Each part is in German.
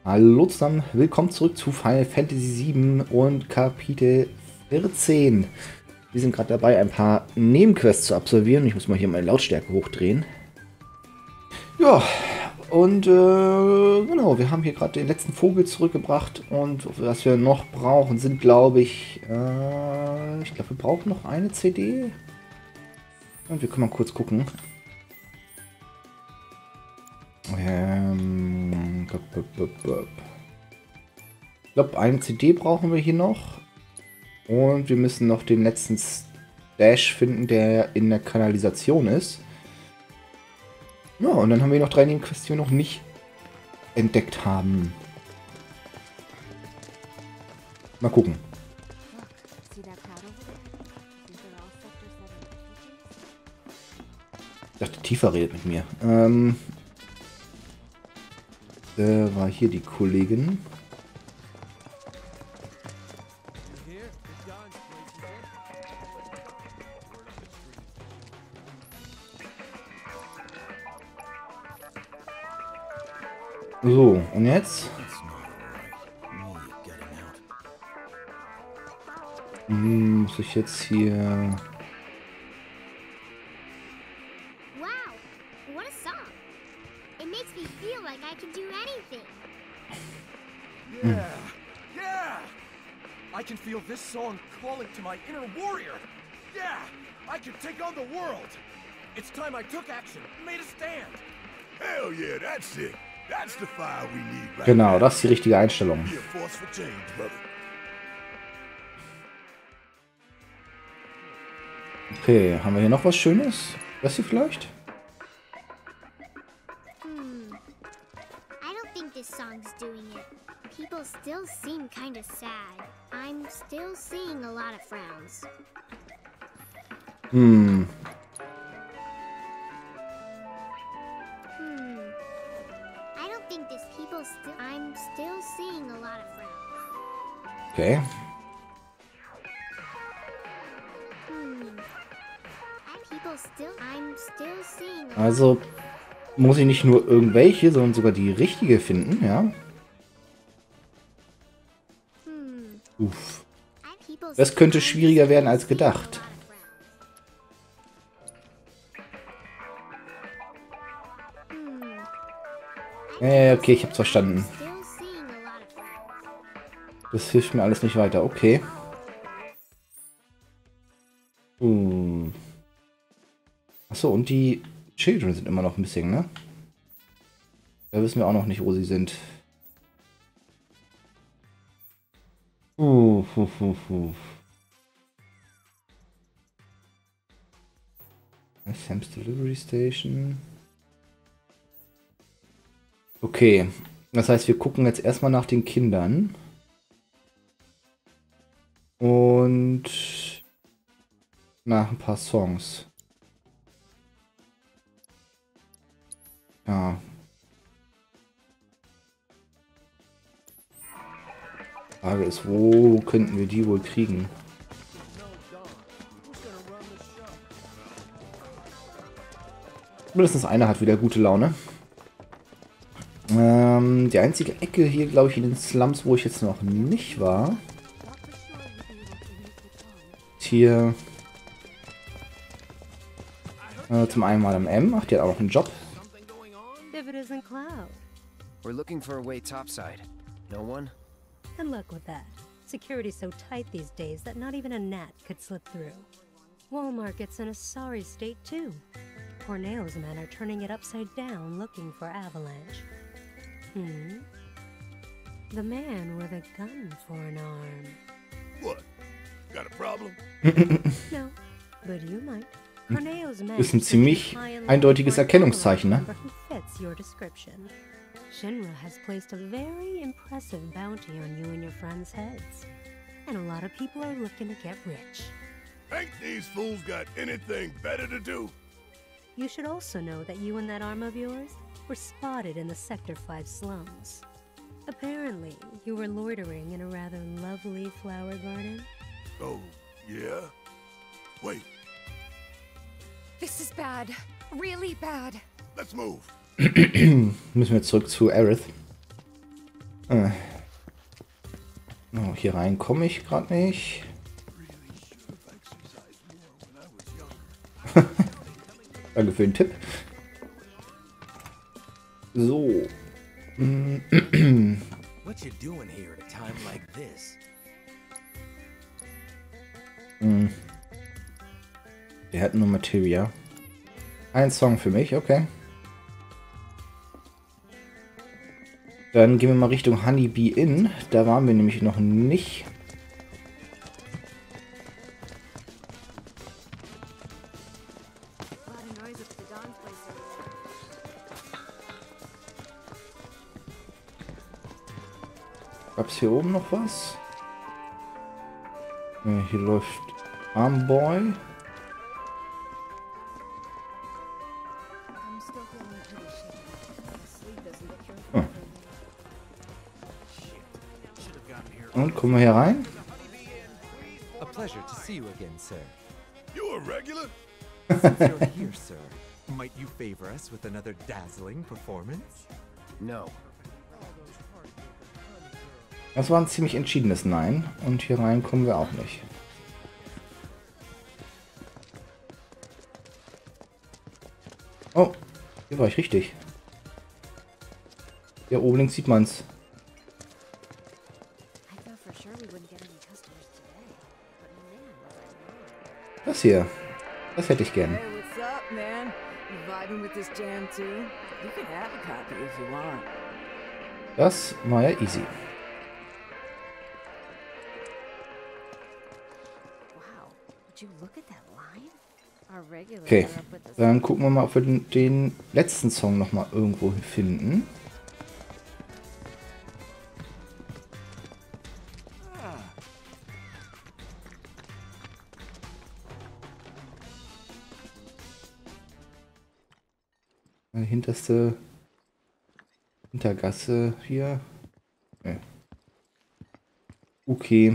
Hallo zusammen, willkommen zurück zu Final Fantasy VII und Kapitel 14. Wir sind gerade dabei, ein paar Nebenquests zu absolvieren. Ich muss mal hier meine Lautstärke hochdrehen. Ja, und genau, wir haben hier gerade den letzten Vogel zurückgebracht und was wir noch brauchen, sind, glaube ich, wir brauchen noch eine CD. Und wir können mal kurz gucken. Ich glaube, eine CD brauchen wir hier noch. Und wir müssen noch den letzten Stash finden, der in der Kanalisation ist. Ja, und dann haben wir noch 3 Nebenquests, die wir noch nicht entdeckt haben. Mal gucken. Ich dachte, Tifa redet mit mir. War hier die Kollegin. So, und jetzt? Muss ich jetzt hier... Wow, what a song. It makes me feel like I can do anything. Yeah! I can feel this song calling to my inner warrior. Yeah! I can take on the world. It's time I took action, made a stand. Hell yeah, that's it. That's the fire we need right Genau, now. das ist die richtige Einstellung. Be a force for change, brother. Okay, haben wir hier noch was Schönes? Das hier vielleicht? I don't think this song's doing it. People still seem kind of sad. I'm still seeing a lot of frowns. I don't think this people still. I'm still seeing a lot of frowns. Okay. I'm still seeing. Also muss ich nicht nur irgendwelche, sondern sogar die richtige finden, ja? Uff. Das könnte schwieriger werden als gedacht. Okay, ich hab's verstanden. Das hilft mir alles nicht weiter. Okay. Achso, und die Children sind immer noch missing, ne? Da wissen wir auch noch nicht, wo sie sind. Sam's Delivery Station. Okay, das heißt, wir gucken jetzt erstmal nach den Kindern. Und nach ein paar Songs. Ja. Frage ist, wo könnten wir die wohl kriegen? Mindestens einer hat wieder gute Laune. Die einzige Ecke hier, glaube ich, in den Slums, wo ich jetzt noch nicht war. Hier. Zum einen Madame M. Ach, die hat auch noch einen Job. We're looking for a way topside. No one? And luck with that. Security's so tight these days that not even a gnat could slip through. Walmart's in a sorry state too. Corneo's men are turning it upside down looking for Avalanche. The man with a gun for an arm. What? Got a problem? No, but you might. Corneo's men Ist ein ziemlich eindeutiges Erkennungszeichen, ne? fits your description. Shinra has placed a very impressive bounty on you and your friends' heads. And a lot of people are looking to get rich. Ain't these fools got anything better to do? You should also know that you and that arm of yours were spotted in the Sector 5 slums. Apparently, you were loitering in a rather lovely flower garden. Oh, yeah? Wait, This is bad. Really bad. let's move. Müssen wir zurück zu Aerith. Oh, hier rein komme ich gerade nicht. Danke für den Tipp. So. What you doing here at a time like this? Der hat nur Materia. Ein Song für mich, okay. Dann gehen wir mal Richtung Honeybee Inn. Da waren wir nämlich noch nicht. Gab's hier oben noch was? Ne, hier läuft Armboy. Und kommen wir hier rein? A pleasure to see you again, sir. You a regular? Since you're here, sir, might you favor us with another dazzling performance? No. Das war ein ziemlich entschiedenes Nein. Und hier rein kommen wir auch nicht. Oh, hier war ich richtig. Hier oben links sieht man's. Das hier. Das hätte ich gern. Hey, what's up, man? You vibing with this jam too? You can have a copy if you want. Das war ja easy. Wow, would you look at that line? Our regulars Okay, are up with the dann gucken wir mal, ob wir den letzten Song noch mal irgendwo finden. Hinterste Hintergasse hier. Nee. Okay.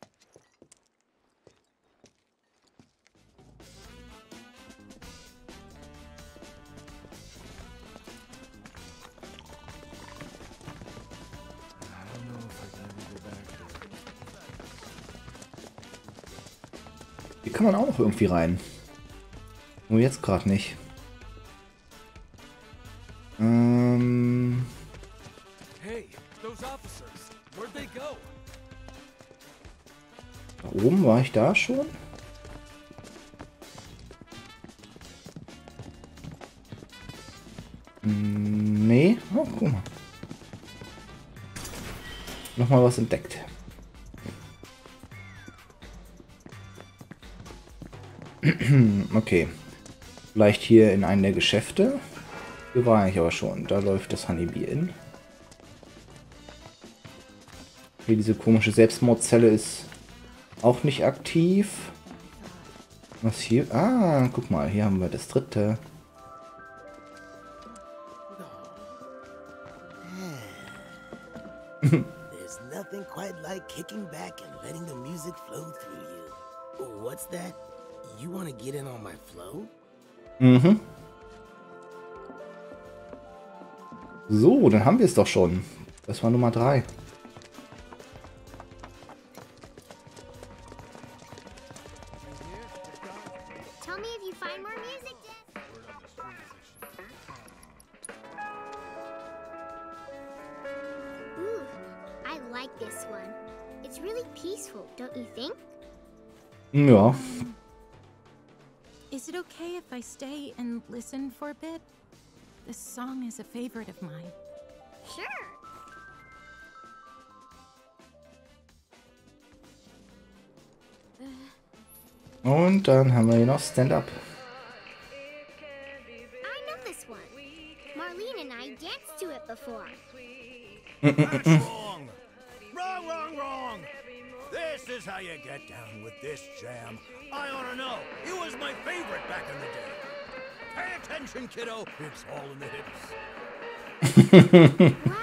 Hier kann man auch noch irgendwie rein. Nur jetzt gerade nicht. Hey, those officers, where'd they go? Da oben war ich da schon? Nee. Oh, guck mal. Nochmal was entdeckt. Okay. Vielleicht hier in einem der Geschäfte. Hier war ich aber schon. Da läuft das Honeybee Inn. Hier diese komische Selbstmordzelle ist auch nicht aktiv. Was hier? Ah, guck mal, hier haben wir das dritte. There's nothing quite like kicking back and letting the music flow through you. What's that? You want to get in on my flow? Mhm. So, dann haben wir es doch schon. Das war Nummer 3. Tell me if you find more music, Jeff. Ooh, I like this one. It's really peaceful, don't you think? Ja. Is it okay if I stay and listen for a bit? This song is a favorite of mine. Sure. Und dann haben wir hier noch Stand-Up. I know this one. Marlene and I danced to it before. That's wrong. Wrong, wrong, wrong. This is how you get down with this jam. I ought to know. It was my favorite back in the day. Pay attention, kiddo. It's all in the hips. Wow.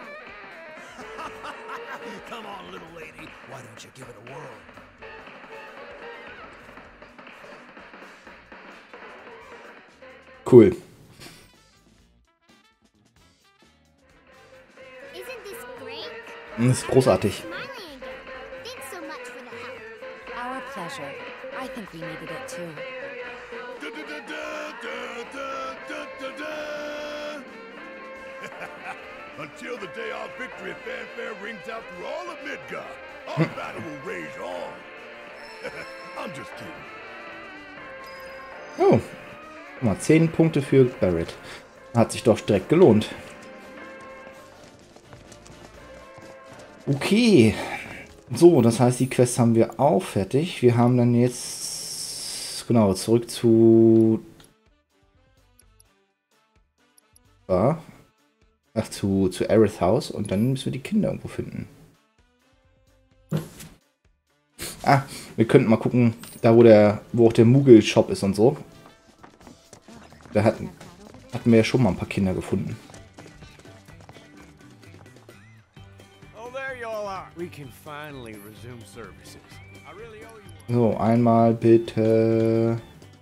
Come on, little lady. Why don't you give it a whirl? Cool. Isn't this great? Das ist großartig. Thanks so much for the help. Our pleasure. I think we needed it too. Until the day our victory fanfare rings out through all of Midgar, our battle will rage on. I'm just kidding. Oh. Guck mal, 10 Punkte für Barret. Hat sich doch direkt gelohnt. Okay. So, das heißt, die Quest haben wir auch fertig. Wir haben dann jetzt... Genau, zurück zu... zu Aerith Haus. Und dann müssen wir die Kinder irgendwo finden. Ah, wir könnten mal gucken, da wo auch der Moogle-Shop ist und so. Da hatten wir ja schon mal ein paar Kinder gefunden. So, einmal bitte...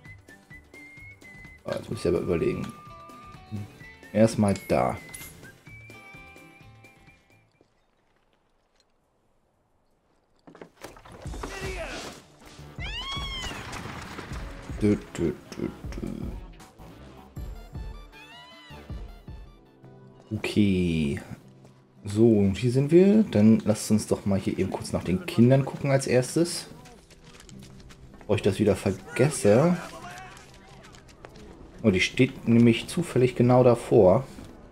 Oh, jetzt muss ich aber überlegen. Erstmal da. Okay. So, und hier sind wir. Dann lasst uns doch mal hier eben kurz nach den Kindern gucken als erstes. Bevor ich das wieder vergesse. Oh, die steht nämlich zufällig genau davor.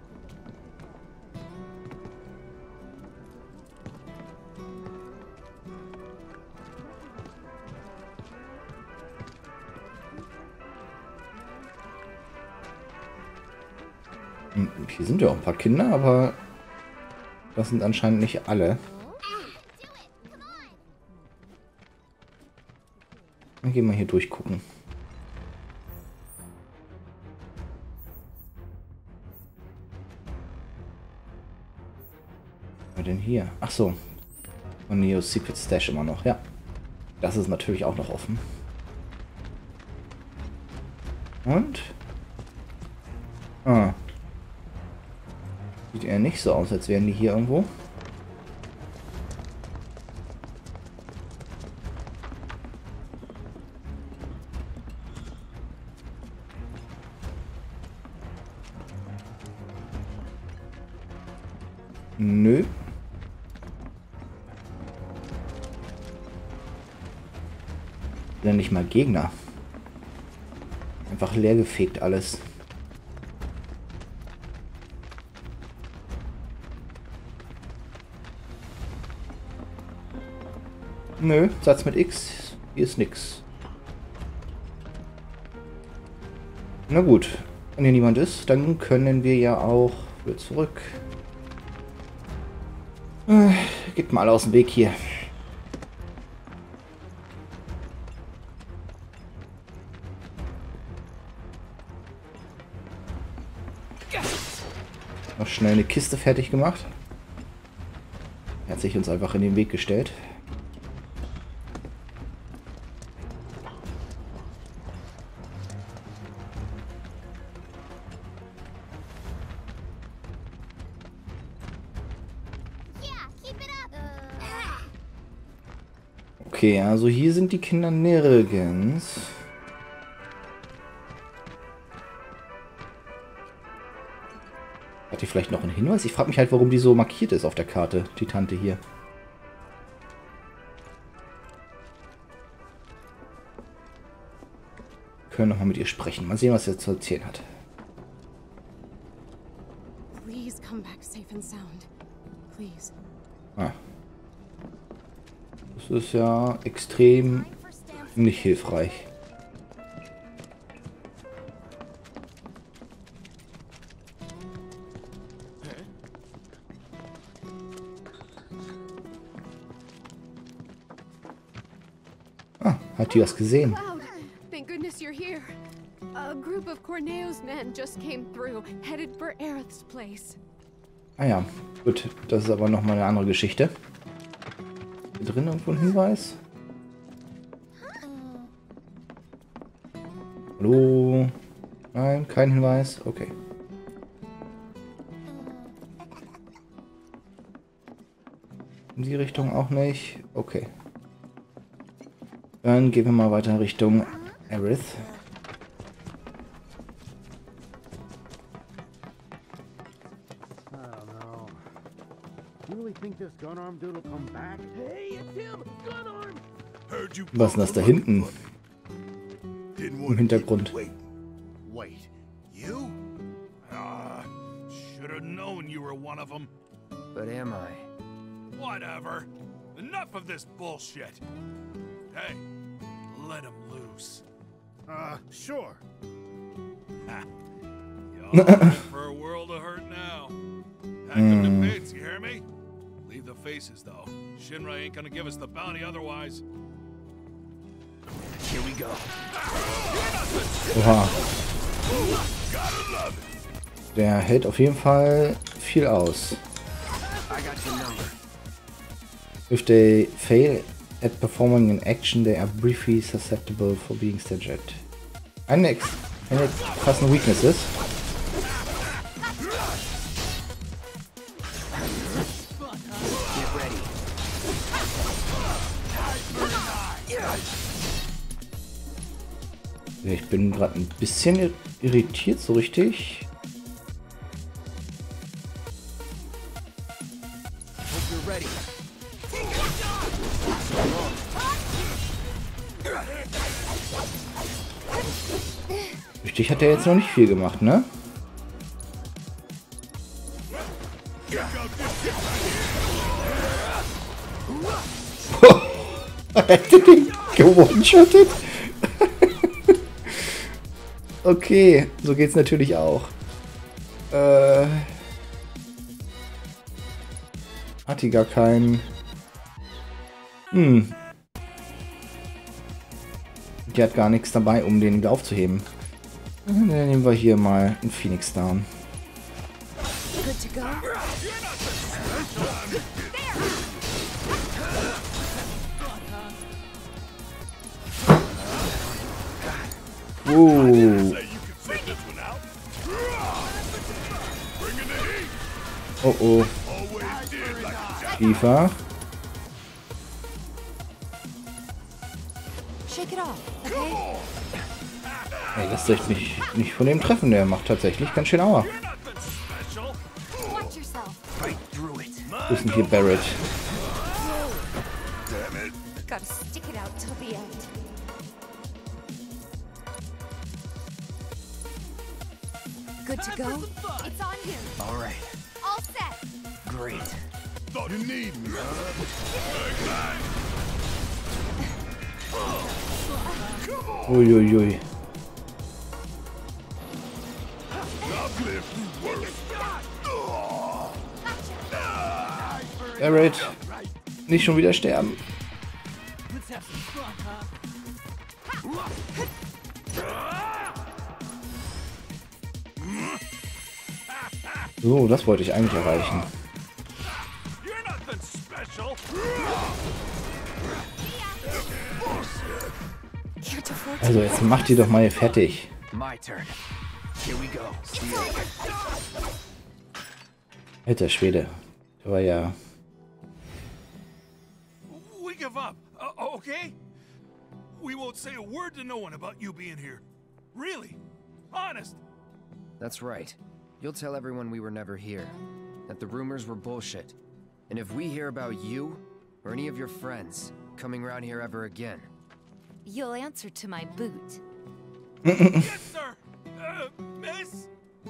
Hier sind ja auch ein paar Kinder, aber das sind anscheinend nicht alle. Dann gehen wir hier durchgucken. Was war denn hier? Ach so. Und Neo's Secret Stash immer noch. Ja. Das ist natürlich auch noch offen. Und? Ah. Sieht eher nicht so aus, als wären die hier irgendwo. Nö. Sind nicht mal Gegner. Einfach leer gefegt alles. Nö, Satz mit X. Hier ist nix. Na gut. Wenn hier niemand ist, dann können wir ja auch wieder zurück. Geht mal aus dem Weg hier. Noch schnell eine Kiste fertig gemacht. Er hat sich uns einfach in den Weg gestellt. Okay, also hier sind die Kinder nirgends. Hat die vielleicht noch einen Hinweis? Ich frage mich halt, warum die so markiert ist auf der Karte, die Tante hier. Wir können noch mal mit ihr sprechen. Mal sehen, was sie zu erzählen hat. Please come back safe and sound. Please. Ah. Das ist ja extrem nicht hilfreich. Ah, hat die was gesehen? Thank goodness you're here. A group of Corneo's men just came through, headed for Aerith's place. Ah ja, gut. Das ist aber nochmal eine andere Geschichte. Hier drin irgendwo ein Hinweis? Hallo? Nein, kein Hinweis. Okay. In die Richtung auch nicht. Okay. Dann gehen wir mal weiter Richtung Aerith. Was ist denn das da hinten? Im Hintergrund. Wait. You? Should have known you were one of them. But am I? Whatever. Enough of this bullshit. Hey, let him loose. Sure. Y'all ready for a world of hurt now. Heck of the pits, you hear me? Leave the faces, though. Shinra ain't gonna give us the bounty otherwise. Here we go. Oha. Der hält auf jeden Fall viel aus. If they fail at performing an action, they are briefly susceptible for being staggered. Eine krassen Weaknesses. Ich bin gerade ein bisschen irritiert, so richtig. Richtig hat er jetzt noch nicht viel gemacht, ne? Er hätte den gewone-shottet. Okay, so geht's natürlich auch. Hat die gar keinen... Die hat gar nichts dabei, um den wieder aufzuheben. Dann nehmen wir hier mal einen Phoenix down. Oh oh. Tiefer. Ey, lasst euch nicht von dem treffen, der macht tatsächlich ganz schön Aua. Wo ist denn hier Barret? Good to go? It's on you. All right. All set. Great. Thought you need me, Uiuiui. Barret, nicht schon wieder sterben. So, das wollte ich eigentlich erreichen. Also jetzt macht die doch mal hier fertig. Alter Schwede. Der war ja... We give up, okay? We won't say a word to no one about you being here. Really? Honest? That's right. You'll tell everyone we were never here. That the rumors were bullshit. And if we hear about you, or any of your friends, coming around here ever again... You'll answer to my boot. Yes, sir! Miss?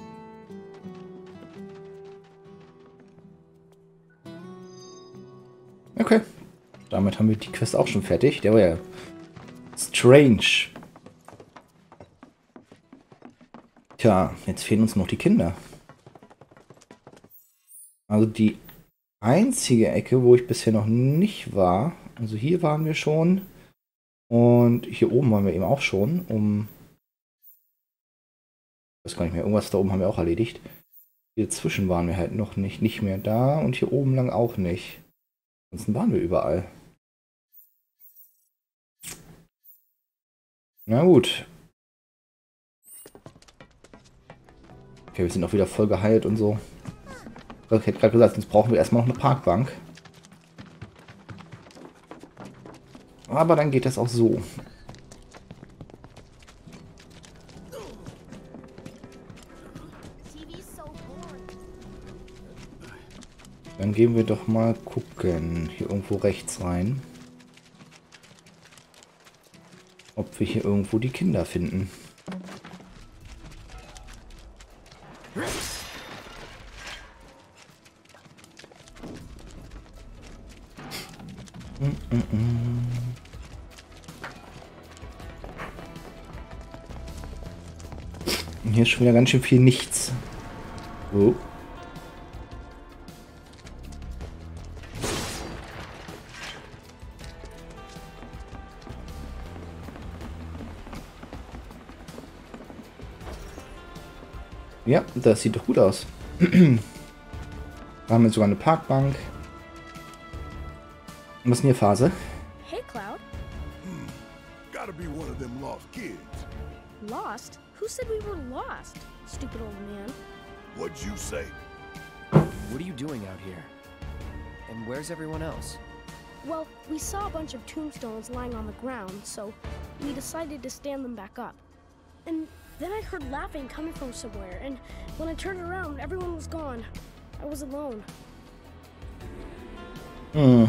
Okay. Damit haben wir die Quest auch schon fertig. Der war ja strange. Tja, jetzt fehlen uns noch die Kinder. Also die einzige Ecke, wo ich bisher noch nicht war. Also hier waren wir schon. Und hier oben waren wir eben auch schon. Ich weiß gar nicht mehr. Irgendwas da oben haben wir auch erledigt. Hier dazwischen waren wir halt noch nicht mehr da. Und hier oben lang auch nicht. Ansonsten waren wir überall. Na gut. Okay, wir sind auch wieder voll geheilt und so. Ich hätte gerade gesagt, sonst brauchen wir erstmal noch eine Parkbank. Aber dann geht das auch so. Dann gehen wir doch mal gucken. Hier irgendwo rechts rein. Ob wir hier irgendwo die Kinder finden. Hier ist schon wieder ganz schön viel nichts. Oh. Ja, das sieht doch gut aus. Da haben wir sogar eine Parkbank. Was ist denn hier Phase? Hey, Cloud. Gotta be one of them lost kids. Lost? Who said we were lost? Stupid old man. What'd you say? What are you doing out here? And where's everyone else? Well, we saw a bunch of tombstones lying on the ground, so we decided to stand them back up. And then I heard laughing coming from somewhere, and when I turned around, everyone was gone. I was alone. Hm.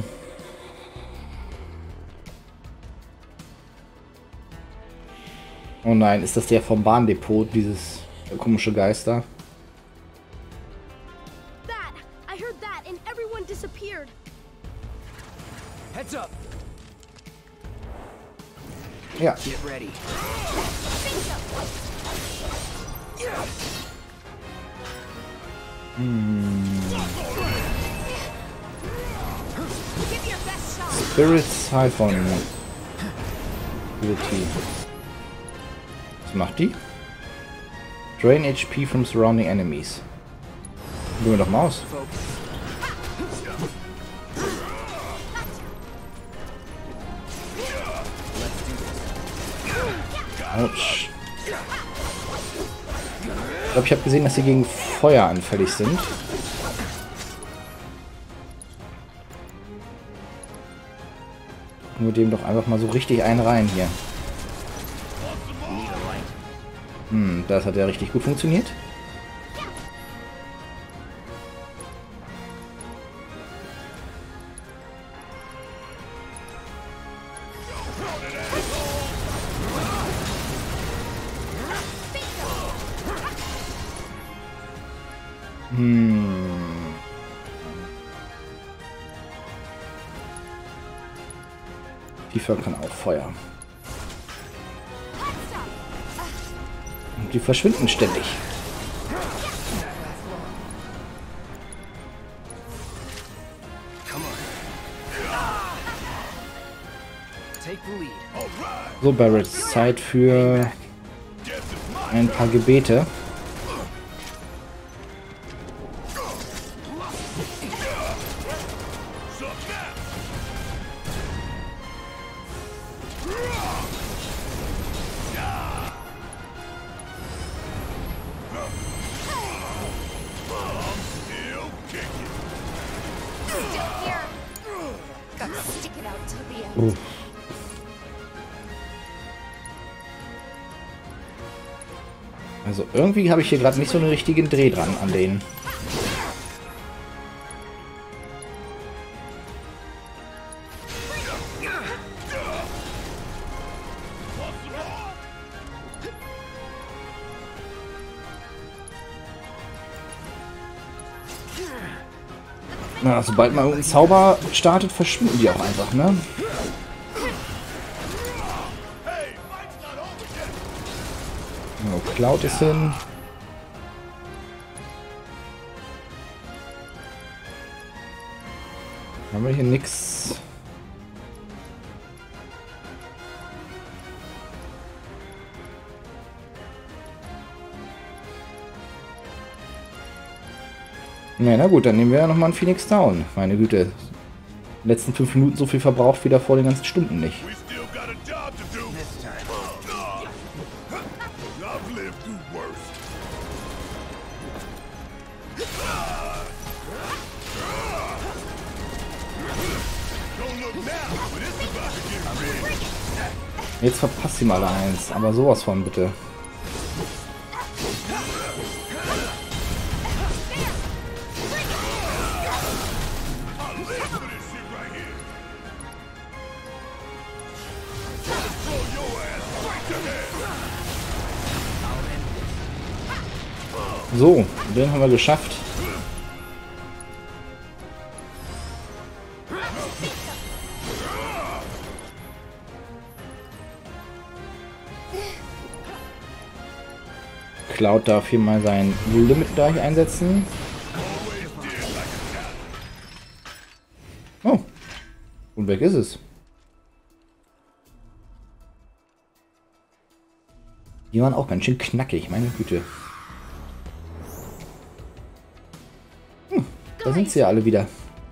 Oh nein, ist das der vom Bahndepot, dieses komische Geister? That! I heard that, and everyone disappeared. Heads up. Ja. Get ready. Spirit Siphon. Ability. Was macht die? Drain HP from surrounding enemies. Gehen wir doch mal aus. Autsch. Ich glaube, ich habe gesehen, dass sie gegen Feuer anfällig sind. Nur dem doch einfach mal so richtig einen rein hier. Das hat ja richtig gut funktioniert. Tifa kann auch Feuer. Und die verschwinden ständig. So, Barrett, Zeit für ein paar Gebete. Also irgendwie habe ich hier gerade nicht so einen richtigen Dreh dran an denen. Na, sobald man einen Zauber startet, verschwinden die auch einfach, ne? So, Cloud ist hin. Haben wir hier nix. Ja, na gut, dann nehmen wir ja nochmal einen Phoenix Down. Meine Güte. Die letzten 5 Minuten so viel verbraucht wie davor den ganzen Stunden nicht. Don't look Jetzt verpasst sie mal eins, aber sowas von bitte. So, den haben wir geschafft. Cloud darf hier mal sein Limit da hier einsetzen. Oh. Und weg ist es. Die waren auch ganz schön knackig, meine Güte. Da sind sie ja alle wieder.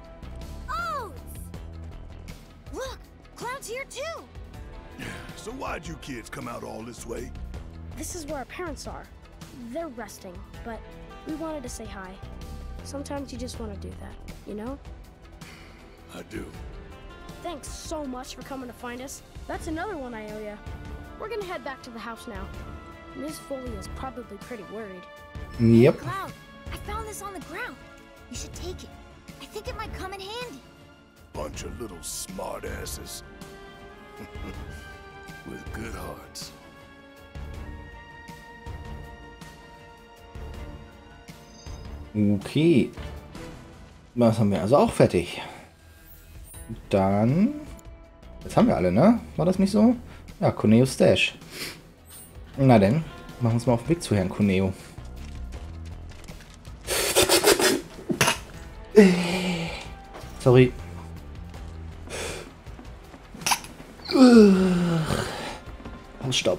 Look, Cloud's here too. So why'd you kids come out all this way? This is where our parents are. They're resting, but we wanted to say hi. Sometimes you just want to do that, you know? I do. Thanks so much for coming to find us. That's another one I owe ya. We're gonna head back to the house now. Miss Foley is probably pretty worried. Yep. Cloud, I found this on the ground. You should take it. I think it might come in handy. Bunch of little smartasses. With good hearts. Okay. Das haben wir also auch fertig. Dann... Jetzt haben wir alle, ne? War das nicht so? Ja, Corneo Stash. Na denn, machen wir uns mal auf den Weg zu Herrn Corneo. Sorry. Stopp.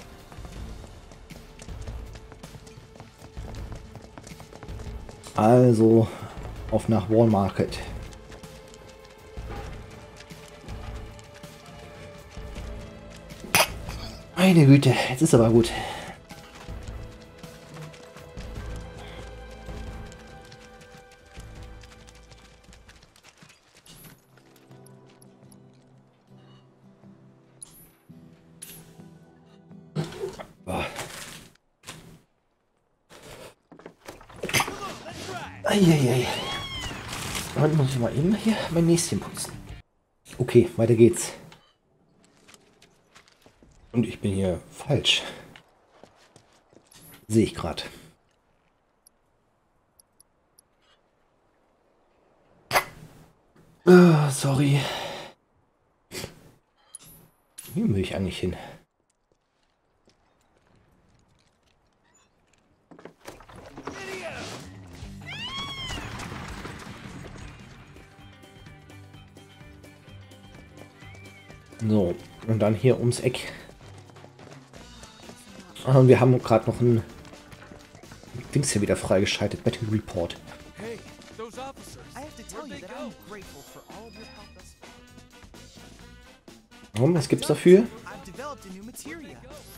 Also, auf nach Wall Market. Meine Güte, jetzt ist aber gut. Eieiei. Dann muss ich mal eben hier mein Näschen putzen. Okay, weiter geht's. Und ich bin hier falsch. Sehe ich gerade. Sorry. Hier will ich eigentlich hin. So, und dann hier ums Eck. Und wir haben gerade noch ein Dings hier wieder freigeschaltet. Battle Report. Hey, those officers. I have to tell you that I'm grateful for all of your help. Warum? Was gibt's dafür? I've developed a new materia.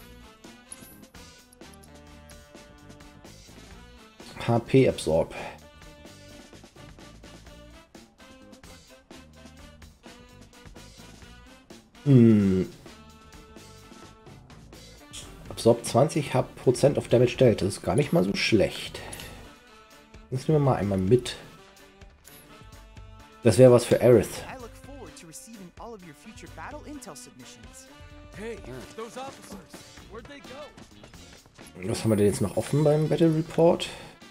HP Absorb. Absorb 20% auf Damage Dealt. Das ist gar nicht mal so schlecht. Das nehmen wir mal einmal mit. Das wäre was für Aerith. Was haben wir denn jetzt noch offen beim Battle Report?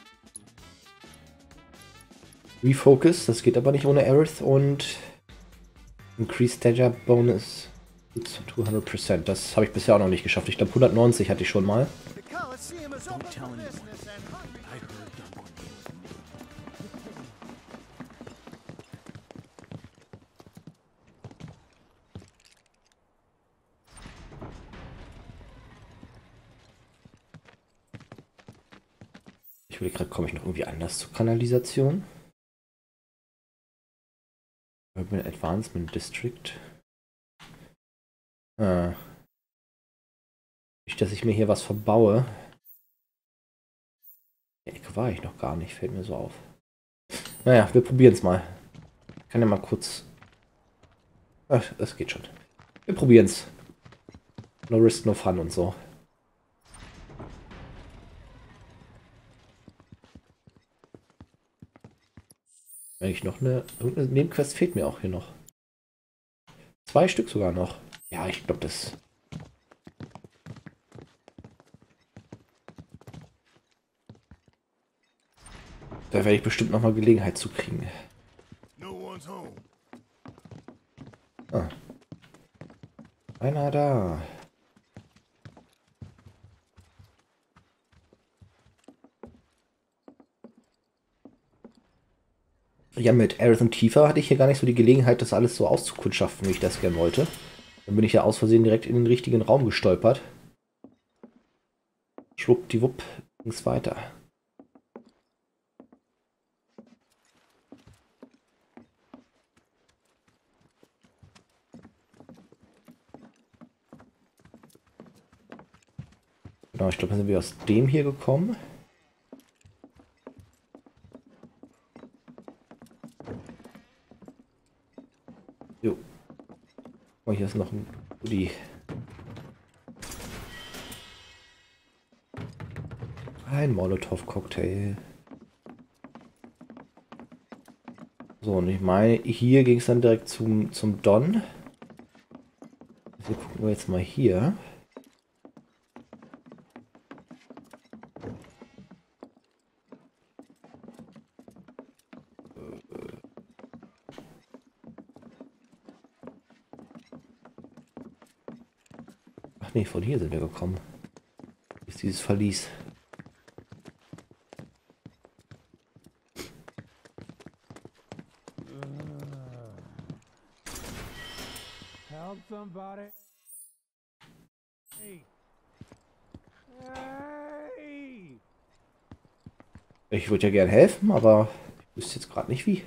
Refocus, das geht aber nicht ohne Aerith, und Increased Danger Bonus zu 200%. Das habe ich bisher auch noch nicht geschafft. Ich glaube 190 hatte ich schon mal. Ich will gerade, komme ich noch irgendwie anders zur Kanalisation? Urban Advancement District. Nicht, dass ich mir hier was verbaue. In der Ecke war ich noch gar nicht, fällt mir so auf. Naja, wir probieren es mal. Ich kann ja mal kurz Ach, das geht schon. Wir probieren's. No risk, no fun und so. Eigentlich noch irgendeine Nebenquest fehlt mir auch hier noch. 2 Stück sogar noch. Ja, ich glaube das. Da werde ich bestimmt noch mal Gelegenheit zu kriegen. Ah. Einer da. Ja, mit Aerith und Tifa hatte ich hier gar nicht so die Gelegenheit, das alles so auszukundschaften, wie ich das gerne wollte. Dann bin ich ja aus Versehen direkt in den richtigen Raum gestolpert. Schwuppdiwupp ging's weiter. Genau, ich glaube, dann sind wir aus dem hier gekommen. Jo. Oh, hier ist noch ein Goodie. Ein Molotow-Cocktail. So, und ich meine, hier ging es dann direkt zum Don. Also gucken wir jetzt mal hier. Ach nee, von hier sind wir gekommen. Ist dieses Verlies. Help somebody. Hey. Hey. Ich würde ja gern helfen, aber ich wüsste jetzt gerade nicht wie.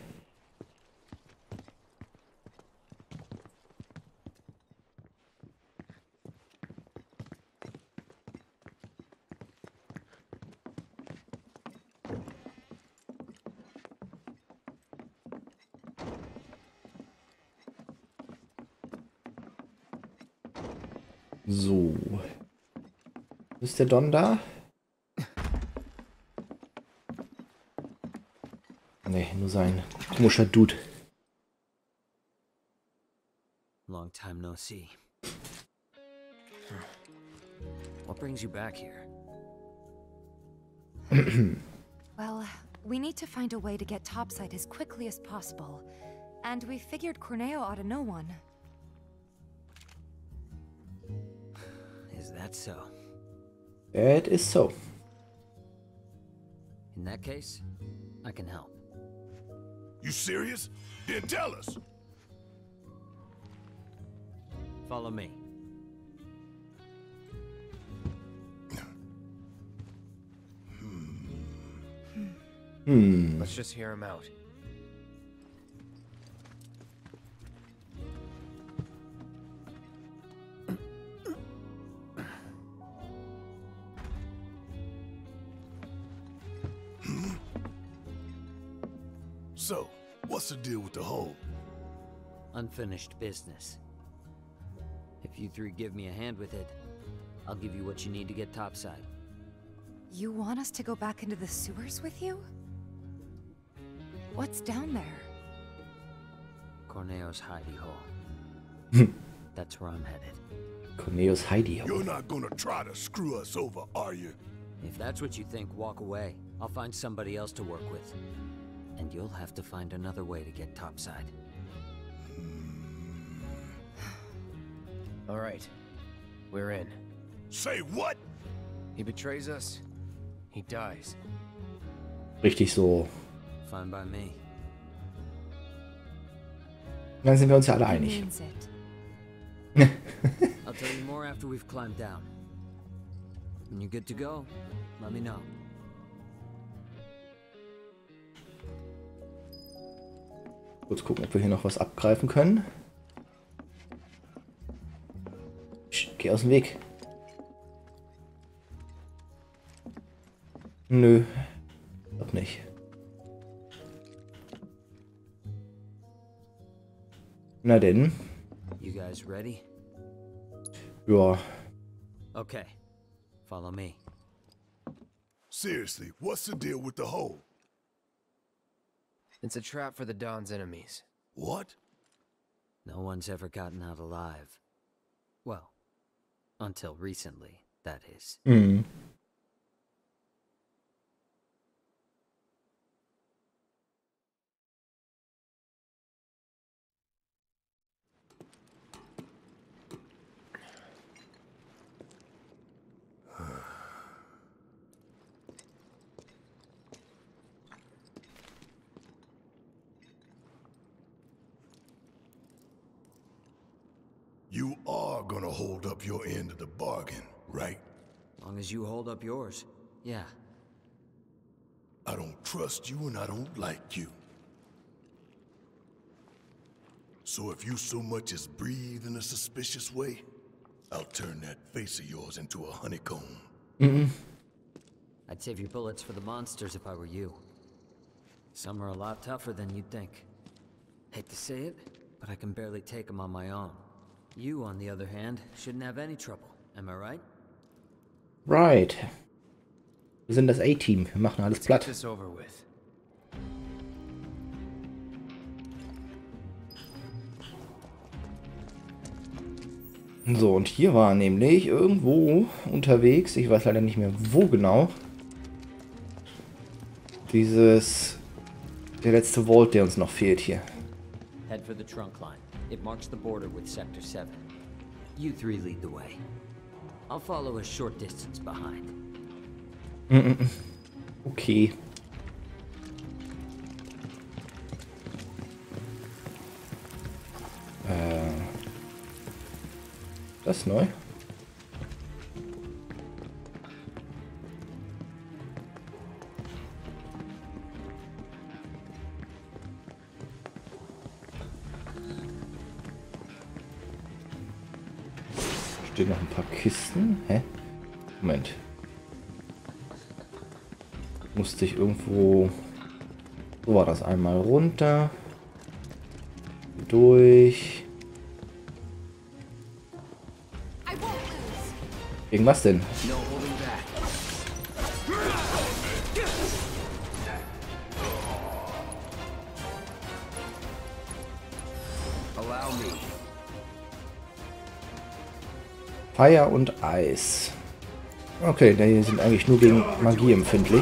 So. Ist der Don da? Nee, nur sein komischer Dude. Long time no see. What brings you back here? Well, we need to find a way to get topside as quickly as possible. And we figured Corneo ought to know one. Is that so? It is so. In that case, I can help. You serious? Then tell us. Follow me. Let's just hear him out. So, what's the deal with the hole? Unfinished business. If you three give me a hand with it, I'll give you what you need to get topside. You want us to go back into the sewers with you? What's down there? Corneo's hidey hole. That's where I'm headed. Corneo's hidey hole. You're not gonna try to screw us over, are you? If that's what you think, walk away. I'll find somebody else to work with. And you'll have to find another way to get topside. All right, we're in. Say what? He betrays us, he dies. Richtig so. Fine by me. Dann sind wir uns ja alle einig. I'll tell you more after we've climbed down. When you're good to go, let me know. Kurz gucken, ob wir hier noch was abgreifen können. Geh aus dem Weg. Nö. Glaub nicht. Na denn. You guys ready? Ja. Okay. Follow me. Seriously, what's the deal with the hole? It's a trap for the Don's enemies. What? No one's ever gotten out alive. Well, until recently, that is. Mhm. You are gonna hold up your end of the bargain, right? Long as you hold up yours. Yeah. I don't trust you and I don't like you. So if you so much as breathe in a suspicious way, I'll turn that face of yours into a honeycomb. I'd save your bullets for the monsters if I were you. Some are a lot tougher than you'd think. Hate to say it, but I can barely take them on my own. You, on the other hand, shouldn't have any trouble. Am I right? Right. Wir sind das A-Team. Wir machen alles platt. This over with. So, und hier war nämlich irgendwo unterwegs, ich weiß leider nicht mehr wo genau, der letzte Vault, der uns noch fehlt hier. Head for the trunk line. It marks the border with Sector 7. You three lead the way. I'll follow a short distance behind. Okay. Das ist neu. Stehen noch ein paar Kisten. Hä? Moment. Musste ich irgendwo... So war das, einmal runter. Durch. Irgendwas denn? Feuer und Eis. Okay, die sind eigentlich nur gegen Magie empfindlich.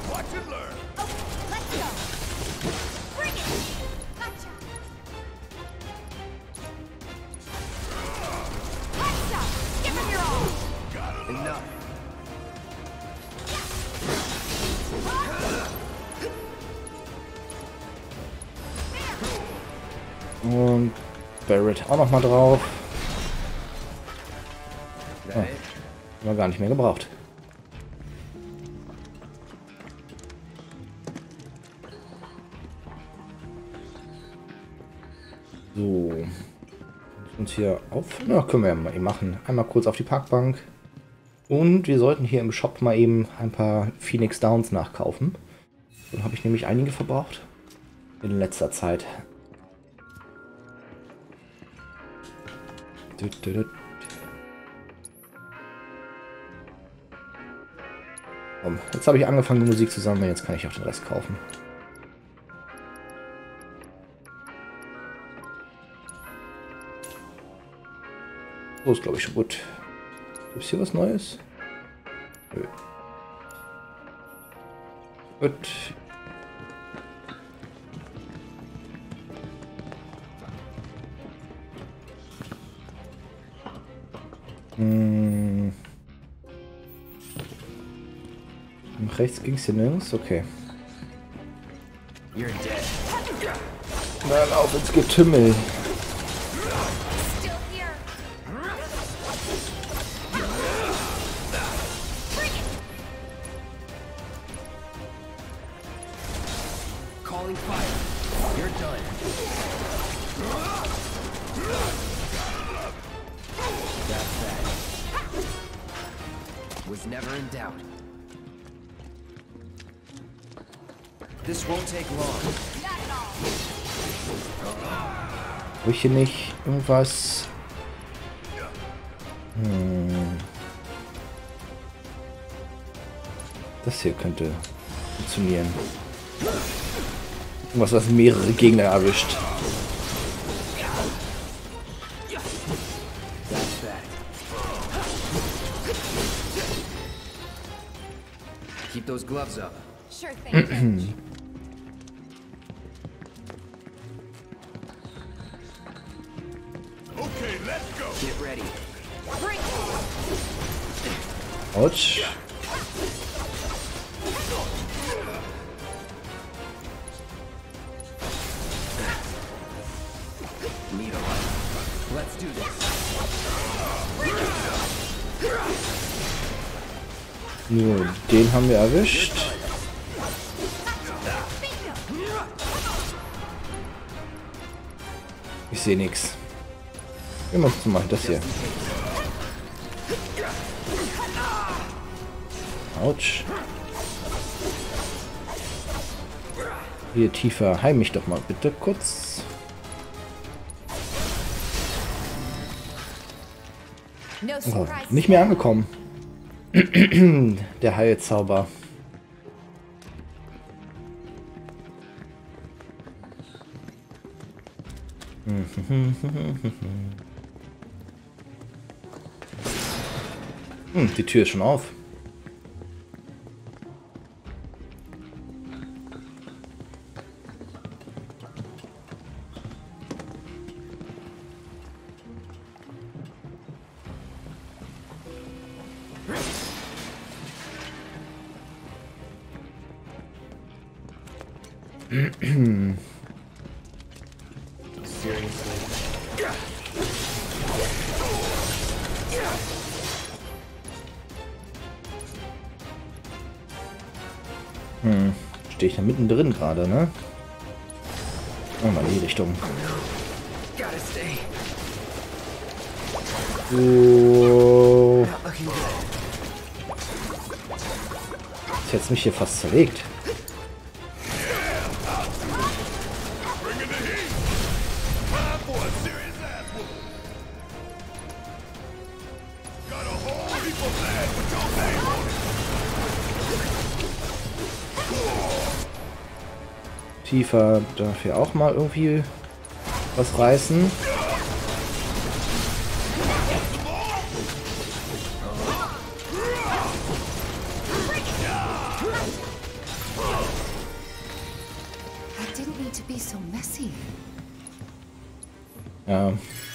Und Barrett auch noch mal drauf. Oh, haben wir gar nicht mehr gebraucht. So. Uns hier auf. Na, können wir ja mal eben machen. Einmal kurz auf die Parkbank. Und wir sollten hier im Shop mal eben ein paar Phoenix Downs nachkaufen. Dann habe ich nämlich einige verbraucht. In letzter Zeit. Jetzt habe ich angefangen, die Musik zu sammeln, jetzt kann ich auch den Rest kaufen. So ist, glaube ich, schon gut. Gibt es hier was Neues? Nö. Gut. Nach rechts ging es hier nirgends? Okay. Dann auf ins Getümmel. Was never in doubt. This won't take long. Habe ich hier nicht irgendwas? Das hier könnte funktionieren. Irgendwas, was mehrere Gegner erwischt. Keep those gloves up. Sure thing. Okay, let's go. Get ready. Autsch. Need a light. Let's do this. Nur den haben wir erwischt. Ich sehe nichts. Wir machen mal das hier. Autsch. Hier tiefer. Heim mich doch mal bitte kurz. Oh, nicht mehr angekommen. Der Heilzauber. Die Tür ist schon auf. Stehe ich da mittendrin gerade, ne? Oh, mal in die Richtung. Oh. Das hat mich hier fast zerlegt. Tiefer darf hier auch mal irgendwie was reißen. Ja.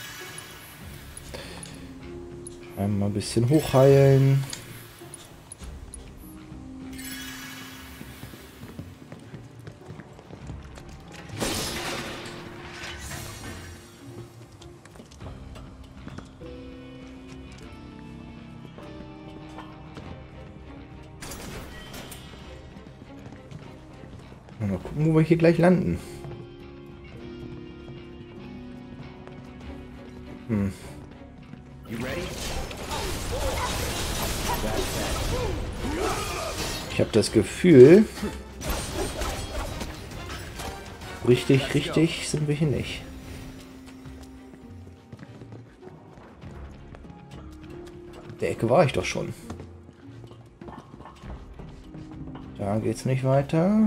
Einmal ein bisschen hochheilen. Mal gucken, wo wir hier gleich landen. Ich habe das Gefühl, richtig sind wir hier nicht. Der Ecke war ich doch schon. Da geht's nicht weiter.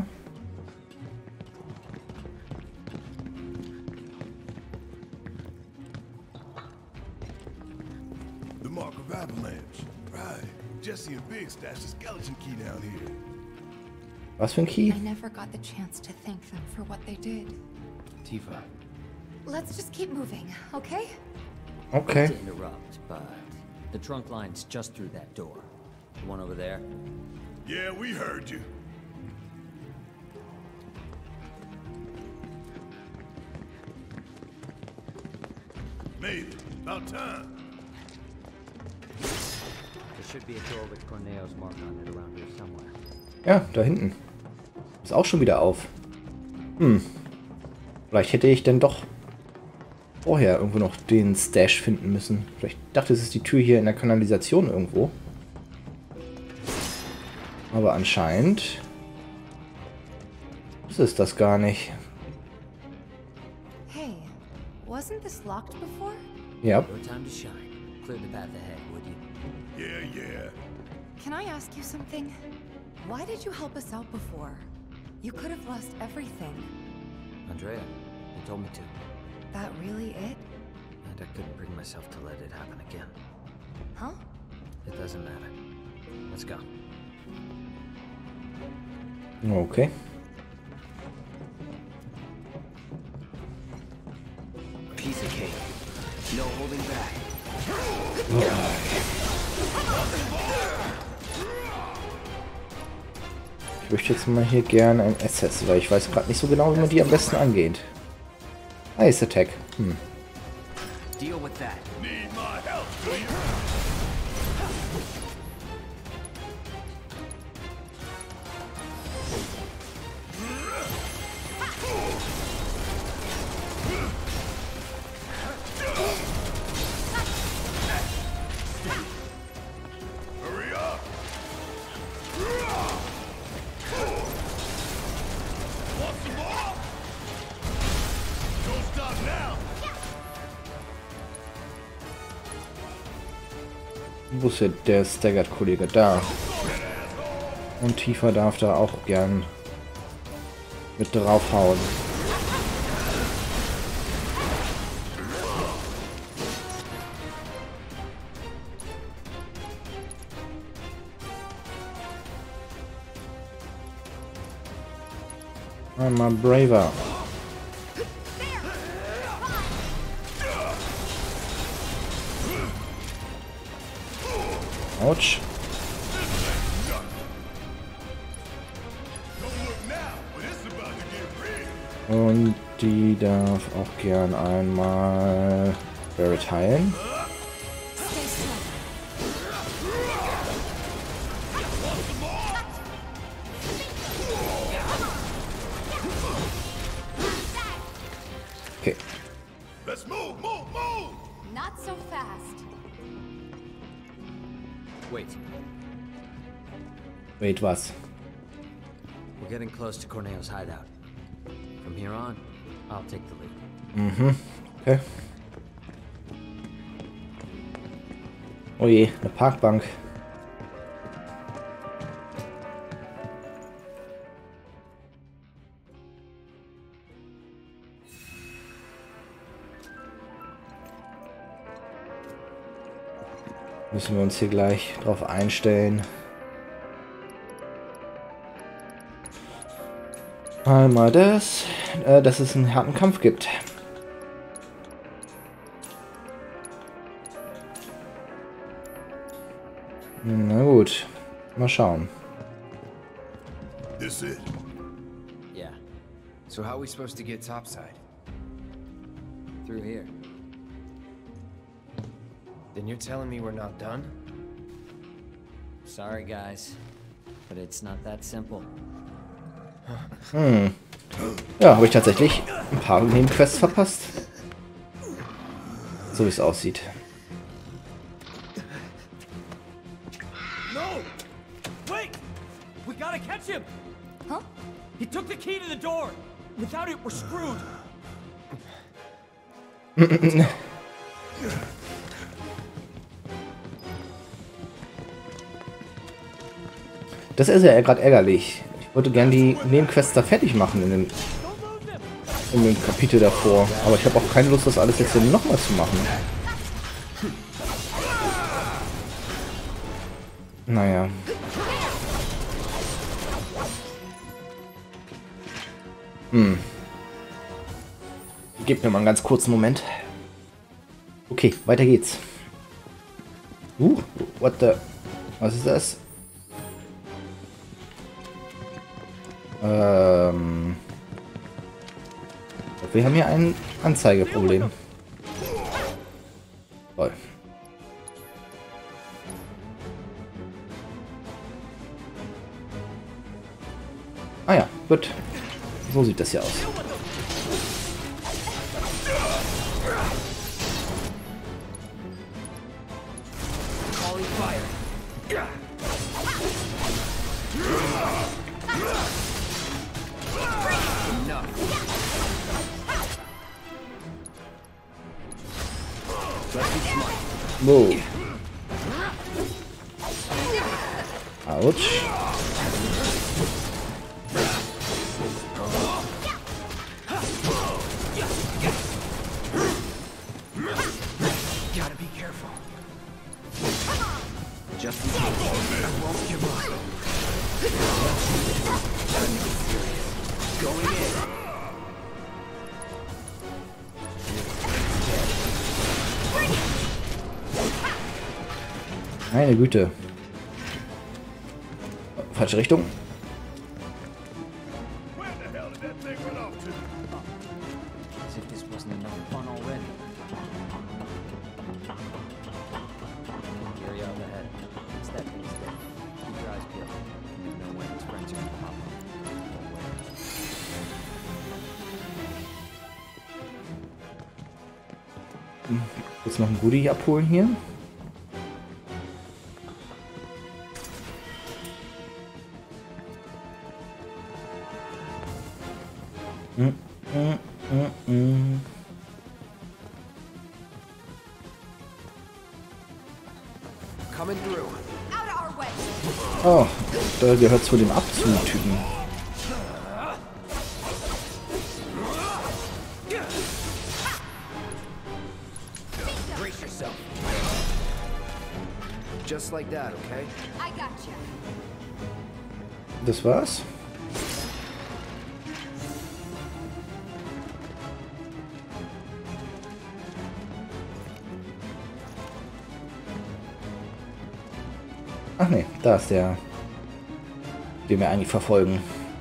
The mark of Avalanche. Right. Jesse and Big stashed a skeleton key down here. Was für ein Key? I never got the chance to thank them for what they did. Tifa. Let's just keep moving, okay? Okay. To interrupt, but the trunk line's just through that door. The one over there. Yeah, we heard you. Made it. About time. There should be a door with Corneo's mark on it around here somewhere. Ja, da hinten. Ist auch schon wieder auf. Vielleicht hätte ich denn doch vorher irgendwo noch den Stash finden müssen. Vielleicht dachte ich, es ist die Tür hier in der Kanalisation irgendwo. Aber anscheinend ist es das gar nicht. Hey, wasn't flocked before? Yep. Your time to shine. Clear the path ahead, would you? Yeah. Can I ask you something? Why did you help us out before? You could have lost everything. Andrea, you told me to. That really it? And I couldn't bring myself to let it happen again. Huh? It doesn't matter. Let's go. Okay. Piece of cake. No holding back. Ich möchte jetzt mal hier gerne ein SS, weil ich weiß gerade nicht so genau, wie man die am besten angeht. Ice Attack. Deal with that. Need my help, do you? Hurry up! Want some more? Don't stop now! Wo ist der Staggered-Kollege? Da. Und Tifa darf da auch gern mit draufhauen. Einmal braver. Autsch. Und die darf auch gern einmal Barret heilen. Okay. Let's move! Not so fast. Wait. Wait, was? We're getting close to Corneo's hideout. From here on, I'll take the lead. Mhm. Okay. Oh je, eine Parkbank. Müssen wir uns hier gleich drauf einstellen. Einmal das, dass es einen harten Kampf gibt. Na gut, mal schauen. This it? Yeah, So how are we supposed to get topside? through here. Then you're telling me we're not done? Sorry, guys, but it's not that simple. Ja, habe ich tatsächlich ein paar Nebenquests verpasst. So wie es aussieht. No! Wait! We gotta catch him! Huh? He took the key to the door! Without it, we're screwed! Das ist ja gerade ärgerlich. Ich wollte gern die Nebenquests da fertig machen in dem Kapitel davor. Aber ich habe auch keine Lust, das alles jetzt hier nochmal zu machen. Naja. Gebt mir mal einen ganz kurzen Moment. Okay, weiter geht's. What the... Was ist das? Wir haben hier ein Anzeigeproblem. Toll. Ah ja, gut. So sieht das hier aus. Wow. Autsch. Gotta be careful. Just in case, I won't give up. Going in. Meine Güte. Falsche Richtung. As if this wasn't enough fun already. Carry out ahead. It's that thing's dead. Keep your eyes peeled. You never know when its friends are gonna pop up. Or where. Jetzt noch ein Goodie abholen hier. Coming through. Oh, da gehört zu dem Abzugtypen. Brace yourself. Just like that, okay? I got you. Das war's? Ach ne, da ist der, den wir eigentlich verfolgen.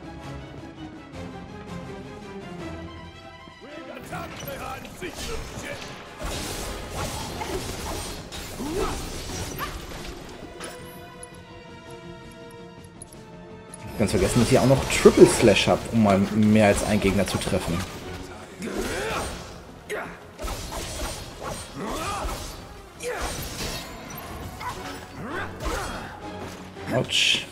Ganz vergessen, dass ich auch noch Triple Slash habe, um mal mehr als einen Gegner zu treffen. Autsch.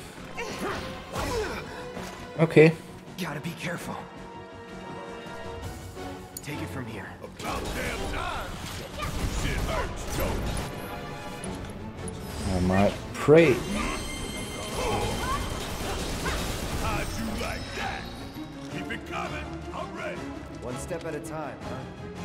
Okay. Gotta be careful. Take it from here. Mal Pray. One step at a time, huh?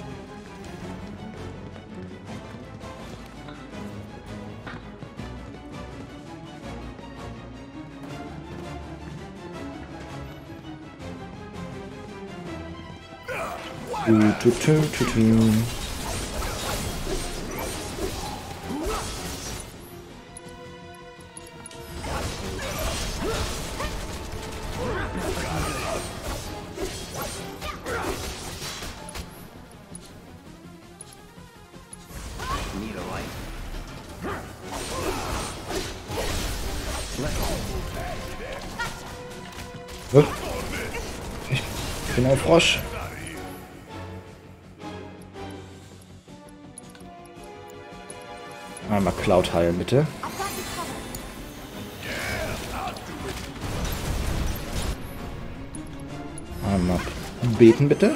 Need a light. Ich bin ein Frosch. Einmal Cloud heilen, bitte. Einmal beten, bitte.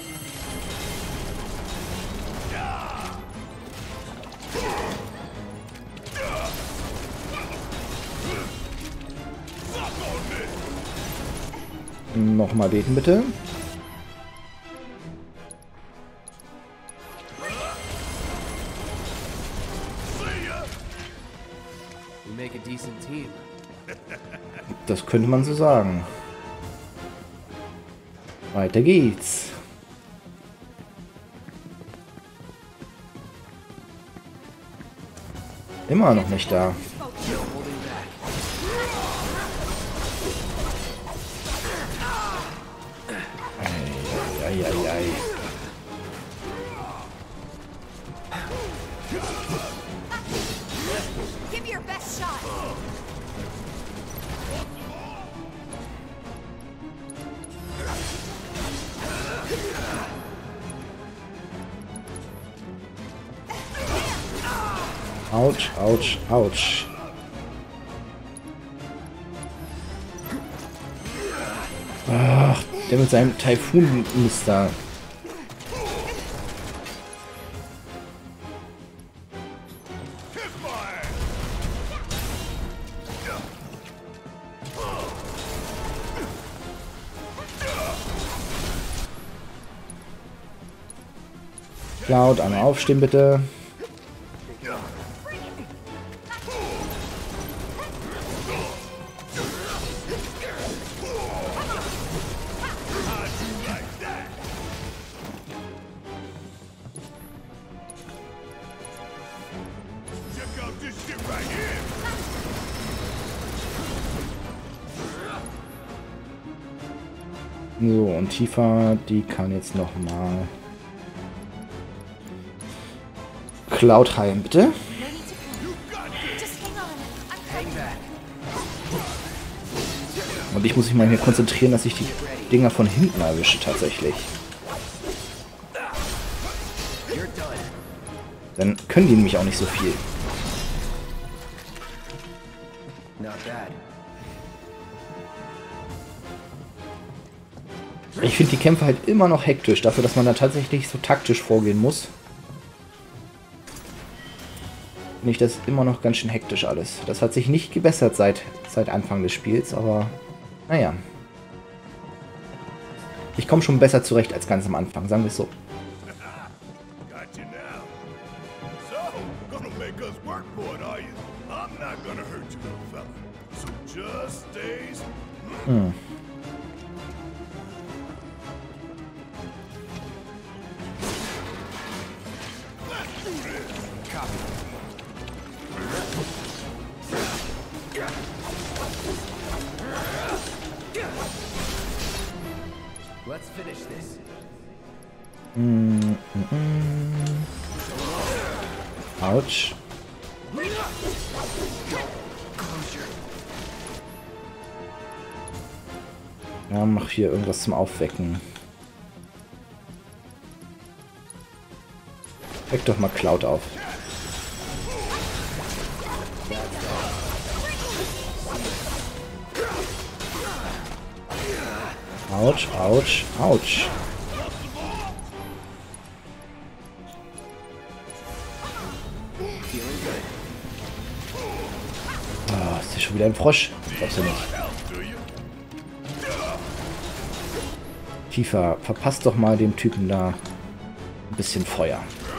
Nochmal beten, bitte. We make a decent team. Das könnte man so sagen. Weiter geht's. Immer noch nicht da. Eieiei. Give me your best shot. Autsch, ouch, ouch. Ach, der mit seinem Taifun-Muster. Cloud, einmal aufstehen bitte. So, und Tifa, die kann jetzt nochmal Cloud heilen, bitte. Und ich muss mich mal hier konzentrieren, dass ich die Dinger von hinten erwische, tatsächlich. Dann können die nämlich auch nicht so viel. Ich finde die Kämpfe halt immer noch hektisch, dafür, dass man da tatsächlich so taktisch vorgehen muss. Finde ich das immer noch ganz schön hektisch alles. Das hat sich nicht gebessert seit Anfang des Spiels, aber naja. Ich komme schon besser zurecht als ganz am Anfang, sagen wir es so. Hm. Let's finish this. Autsch. Ja, mach hier irgendwas zum Aufwecken. Weck doch mal Cloud auf. Autsch, Autsch, Autsch. Oh, ist hier schon wieder ein Frosch? Glaubst du nicht. Tifa, verpasst doch mal dem Typen da ein bisschen Feuer.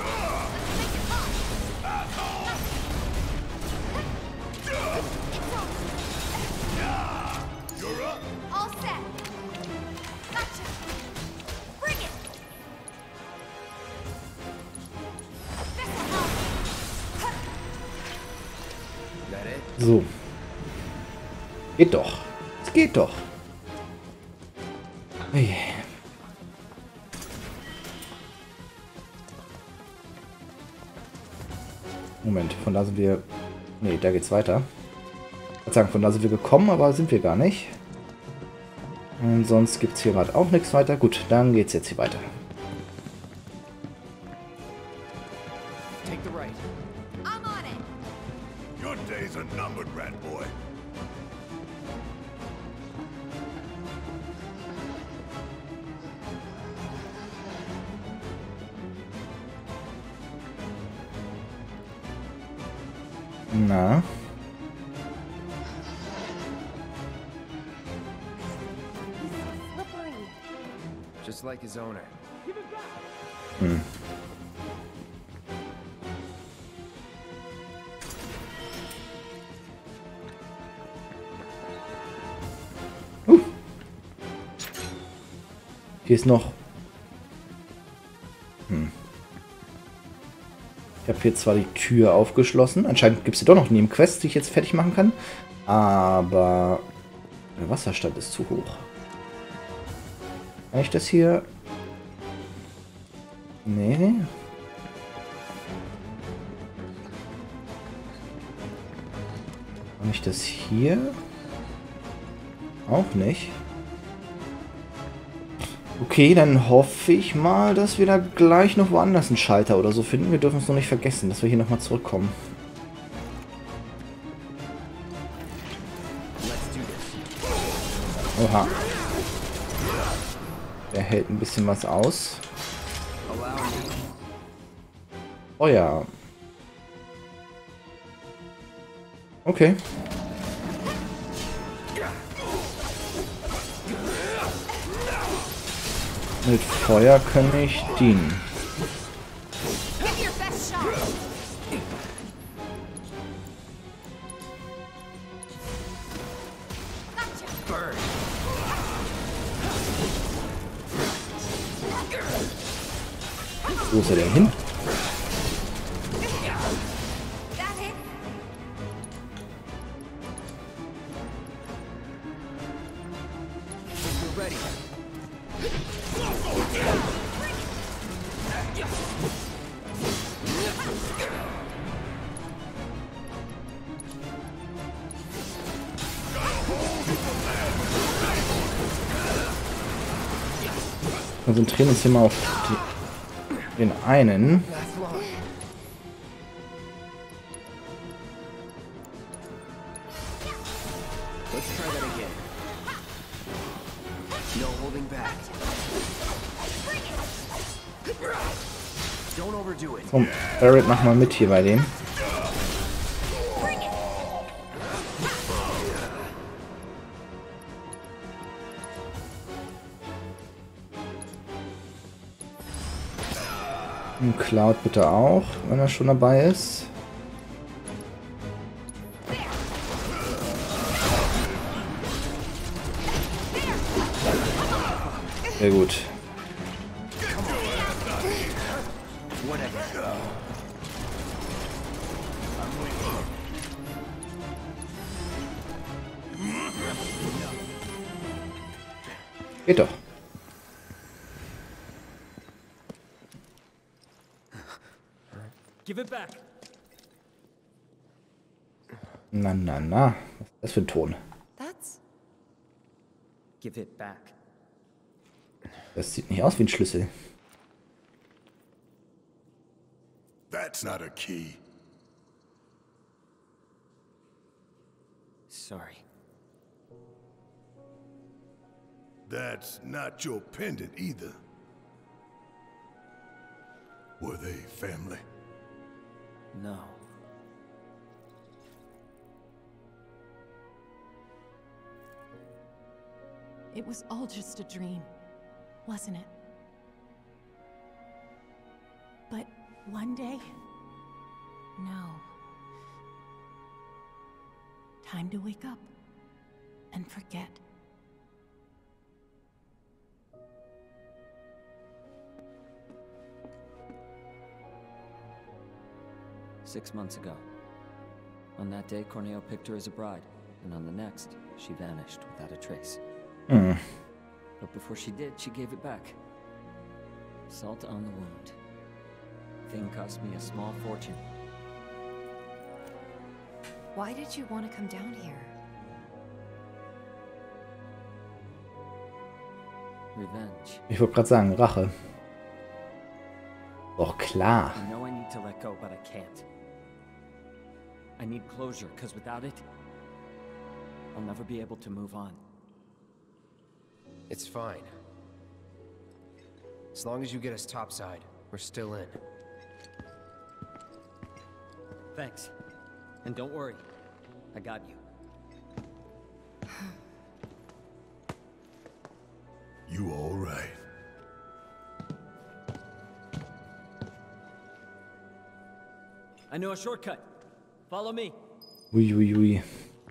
So. Geht doch. Es geht doch. Hey. Moment, von da sind wir... Ne, da geht's weiter. Ich würde sagen, von da sind wir gekommen, aber sind wir gar nicht. Und sonst gibt es hier gerade auch nichts weiter. Gut, dann geht's jetzt hier weiter. Na? Just like his owner. Hm. Hier ist noch... Ich habe hier zwar die Tür aufgeschlossen. Anscheinend gibt es hier doch noch Nebenquests, die ich jetzt fertig machen kann. Aber der Wasserstand ist zu hoch. Kann ich das hier... Nee. Kann ich das hier? Auch nicht. Okay, dann hoffe ich mal, dass wir da gleich noch woanders einen Schalter oder so finden. Wir dürfen es noch nicht vergessen, dass wir hier nochmal zurückkommen. Oha. Der hält ein bisschen was aus. Oh ja. Okay. Mit Feuer kann ich dienen. Wo ist er denn hin? Konzentrieren uns hier mal auf den einen. Komm, Barret, mach mal mit hier bei dem. Und Cloud bitte auch, wenn er schon dabei ist. Sehr gut. Geht doch. Give it back. Na, na, na. Was ist das für ein Ton? That's... Give it back. Das sieht nicht aus wie ein Schlüssel. That's not a key. Sorry. That's not your pendant either. Were they family? No. It was all just a dream, wasn't it? But one day, no. Time to wake up and forget. Six months ago. On that day, Corneo picked her as a bride, and on the next, she vanished without a trace. But before she did, she gave it back. Salt on the wound. Thing cost me a small fortune. Why did you want to come down here? Revenge. Ich wollte gerade sagen, Rache. Doch klar. I know I need to let go, but I can't. I need closure, because without it, I'll never be able to move on. It's fine. As long as you get us topside, we're still in. Thanks. And don't worry. I got you. You all right? I know a shortcut. Follow me. Ui, ui, ui.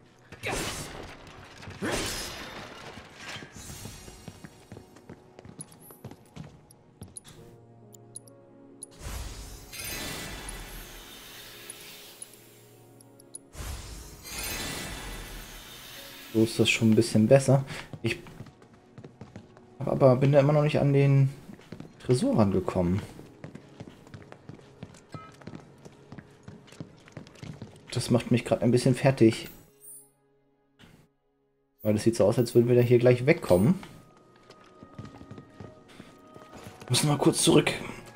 So ist das schon ein bisschen besser. Ich aber bin da immer noch nicht an den Tresor rangekommen. Das macht mich gerade ein bisschen fertig. Weil das sieht so aus, als würden wir da hier gleich wegkommen. Müssen wir mal kurz zurück.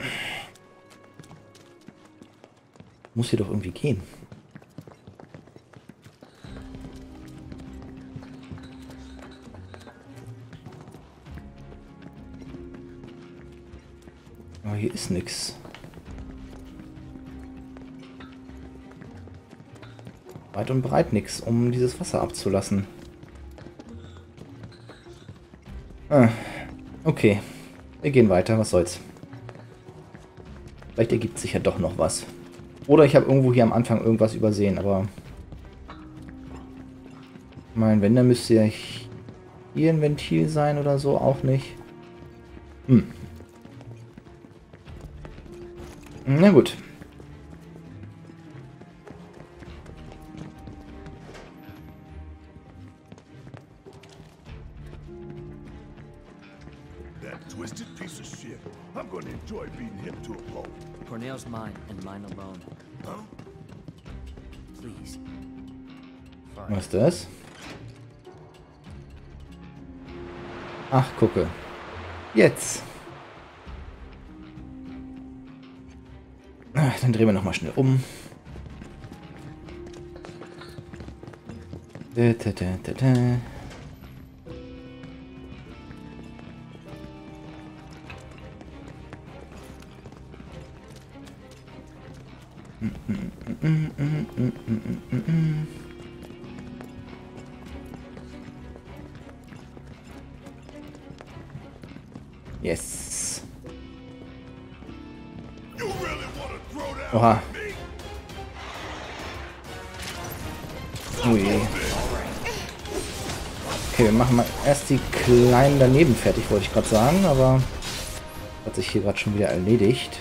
Muss hier doch irgendwie gehen. Aber hier ist nichts. Weit und breit nichts, um dieses Wasser abzulassen. Okay. Wir gehen weiter, was soll's. Vielleicht ergibt sich ja doch noch was. Oder ich habe irgendwo hier am Anfang irgendwas übersehen, aber... Ich meine, wenn, dann müsste ja hier ein Ventil sein oder so, auch nicht. Na gut. That twisted piece of shit. I'm gonna enjoy beating him to a pulp. Corneo's mine and mine alone. Huh? Please. Was ist das? Ach, gucke. Jetzt. Dann drehen wir noch mal schnell um. Yes. Oha. Ui. Okay, wir machen mal erst die kleinen daneben fertig, wollte ich gerade sagen, aber hat sich hier gerade schon wieder erledigt.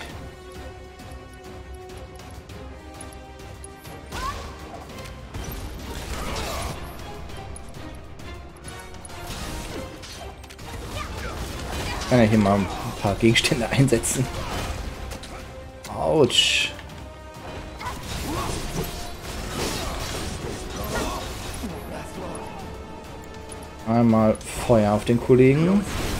Ich kann ja hier mal ein paar Gegenstände einsetzen. Autsch. Einmal Feuer auf den Kollegen.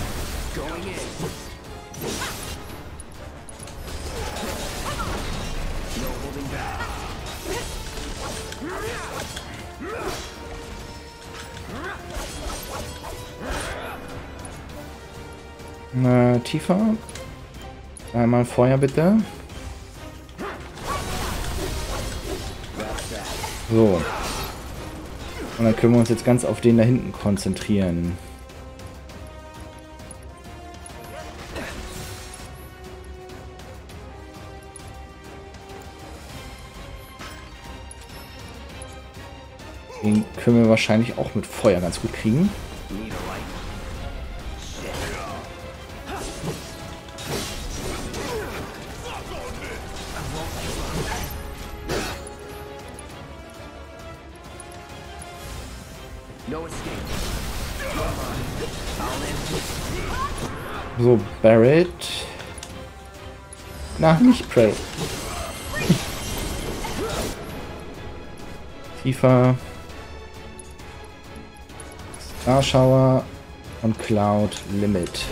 Tiefer. Einmal Feuer bitte. So. Und dann können wir uns jetzt ganz auf den da hinten konzentrieren. Den können wir wahrscheinlich auch mit Feuer ganz gut kriegen. So, Barrett. Na, nicht Prey. Tiefer. Starshower und Cloud Limit.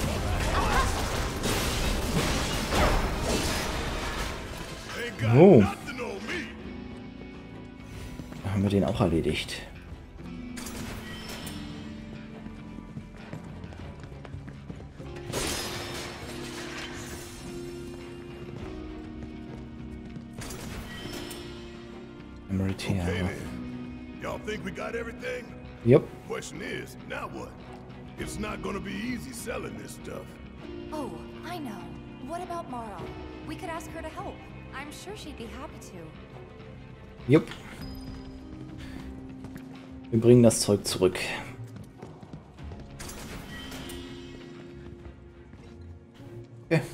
Oh. Da haben wir den auch erledigt. Okay, then. Y'all think we got everything? Yep. Question is, now what? It's not gonna be easy selling this stuff. Oh, I know. What about Mara? We could ask her to help. I'm sure she'd be happy to. Yep. Wir bringen das Zeug zurück. Okay.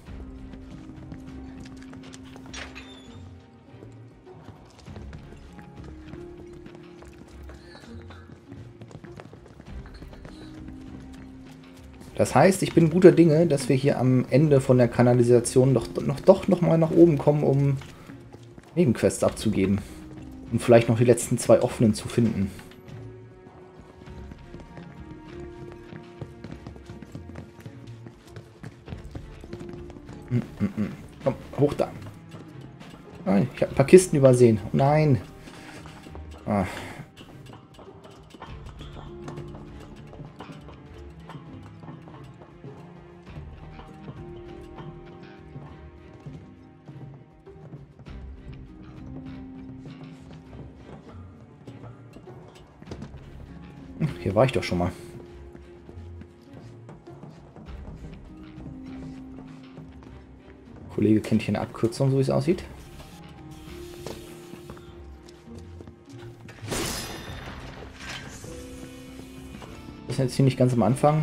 Das heißt, ich bin guter Dinge, dass wir hier am Ende von der Kanalisation doch noch mal nach oben kommen, um Nebenquests abzugeben. Und vielleicht noch die letzten 2 offenen zu finden. Komm, hoch da. Nein, ich habe ein paar Kisten übersehen. Oh nein. Ah. Hier war ich doch schon mal. Kollege kennt hier eine Abkürzung, so wie es aussieht. Das ist jetzt hier nicht ganz am Anfang.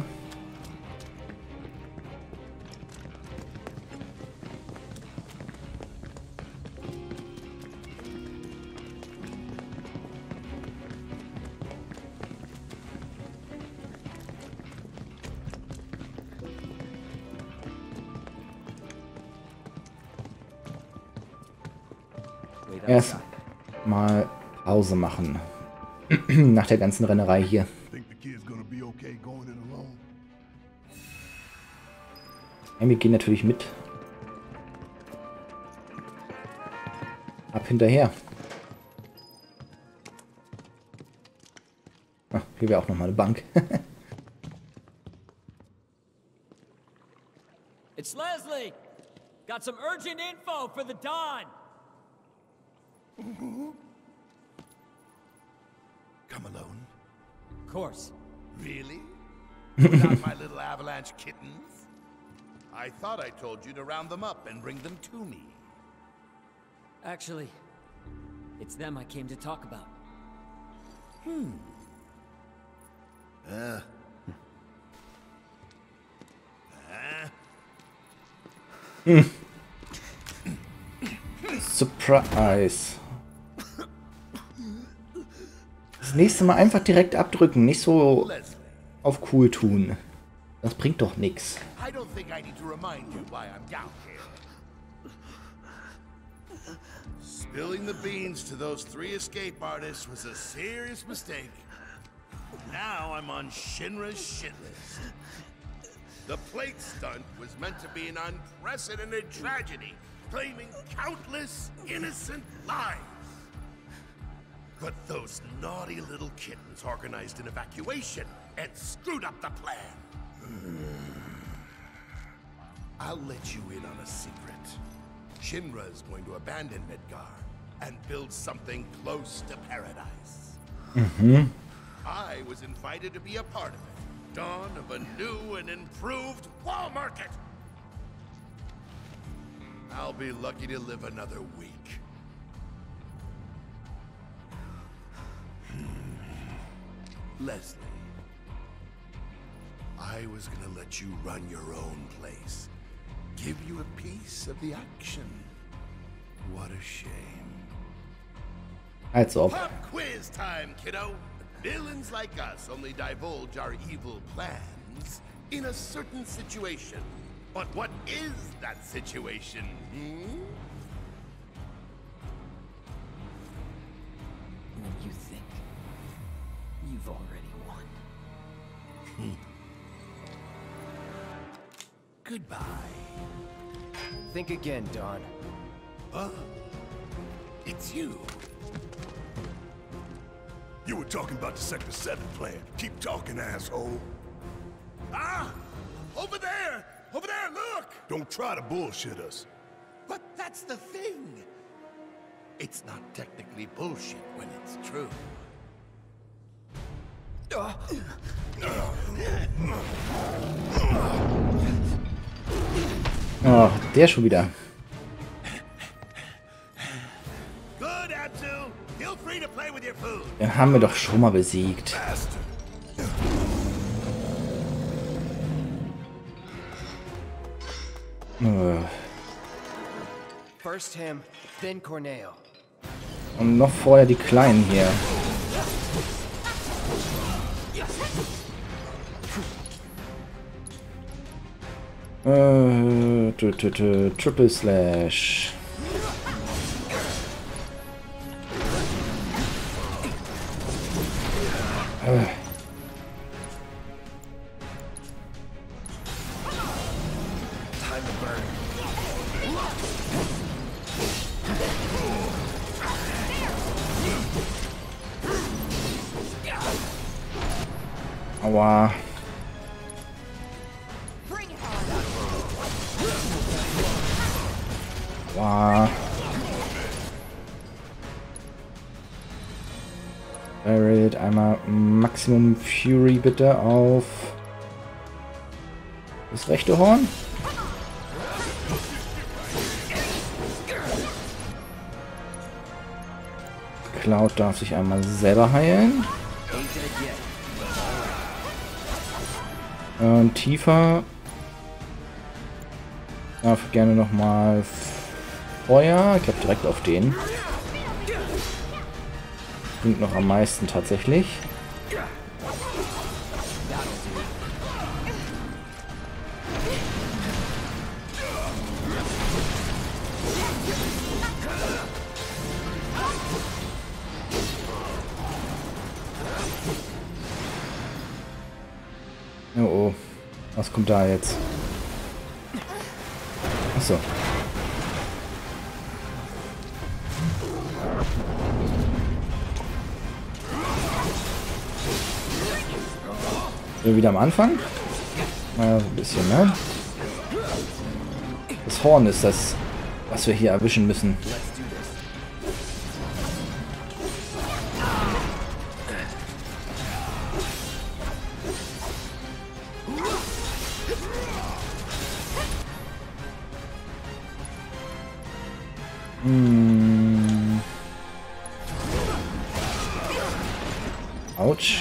Erst mal Pause machen. Nach der ganzen Rennerei hier. Ja, wir gehen natürlich mit. Ab hinterher. Ah, hier wäre auch nochmal eine Bank. It's Leslie! Got some urgent info for the Dawn! Come alone? Of course. Really? Without my little avalanche kittens? I thought I told you to round them up and bring them to me. Actually, it's them I came to talk about. Surprise. Das nächste Mal einfach direkt abdrücken, nicht so auf cool tun. Das bringt doch nichts. I don't think I need to remind you why I'm down here. Spilling the beans to those 3 escape artists was a serious mistake. Now I'm on Shinra's shit list. The plate stunt was meant to be an unprecedented tragedy, claiming countless innocent lives. But those naughty little kittens organized an evacuation and screwed up the plan. I'll let you in on a secret. Shinra is going to abandon Midgar and build something close to paradise. I was invited to be a part of it. Dawn of a new and improved wall market. I'll be lucky to live another week. Leslie, I was gonna let you run your own place. Give you a piece of the action. What a shame. Als ob. Pop quiz time, kiddo. Villains like us only divulge our evil plans in a certain situation. But what is that situation? When you think you've already won. Goodbye. Think again, Dawn. Huh? It's you. You were talking about the Sector 7 plan. Keep talking, asshole. Ah! Over there! Over there, look! Don't try to bullshit us. But that's the thing. It's not technically bullshit when it's true. Oh, der schon wieder. Good, Abzu. Feel free to play with your food. Den haben wir doch schon mal besiegt. First him, then Corneo. Und noch vorher die Kleinen hier. Triple Slash. Time to burn. Aua. Aua. Barrett, einmal Maximum Fury bitte auf das rechte Horn. Cloud darf sich einmal selber heilen. Und tiefer darf gerne nochmal Feuer. Ich glaube direkt auf den. Bringt noch am meisten tatsächlich. Oh, oh. Was kommt da jetzt? Achso. Wieder am Anfang? Naja, so ein bisschen, ne? Das Horn ist das, was wir hier erwischen müssen. Autsch.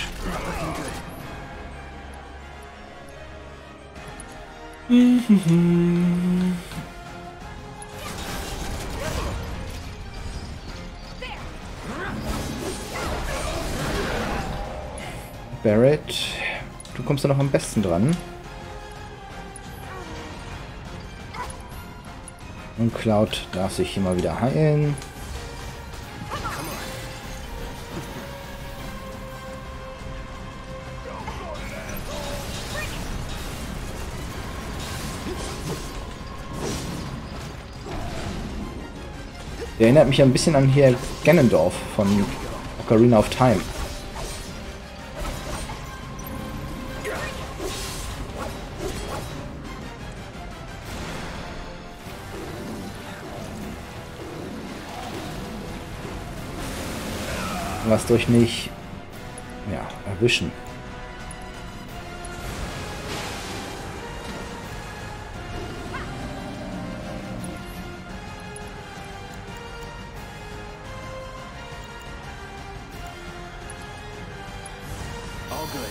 Barret, du kommst da noch am besten dran. Und Cloud darf sich hier mal wieder heilen. Der erinnert mich ein bisschen an hier Ganondorf von Ocarina of Time. Lasst euch nicht, ja, erwischen. All good.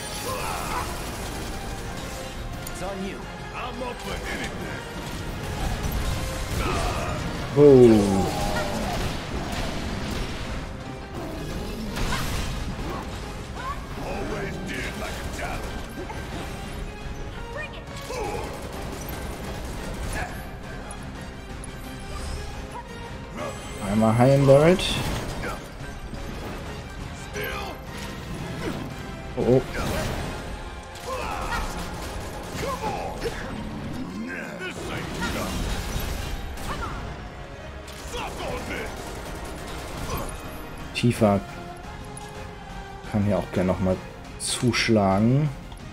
It's on you. I'm up for anything. Oh. Einmal heilen, Barret. Oh, oh. Tifa kann hier auch gerne noch mal zuschlagen.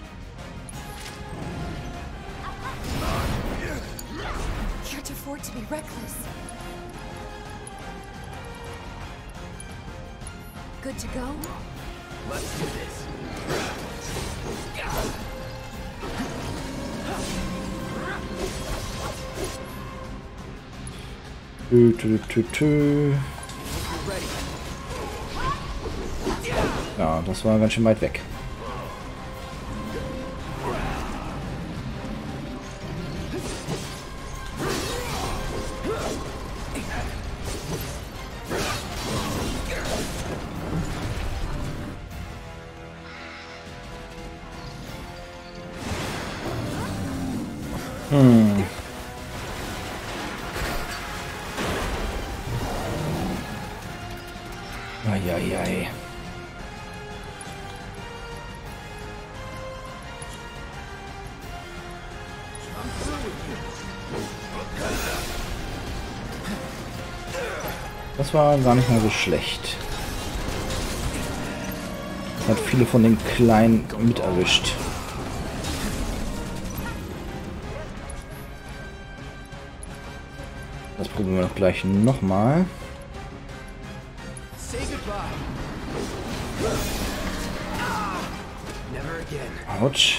Can't afford to be reckless. Good to go? Let's do this. Ja, das war ganz schön weit weg. Eieiei. Das war gar nicht mal so schlecht. Das hat viele von den Kleinen mit erwischt. Das probieren wir doch gleich nochmal. Autsch.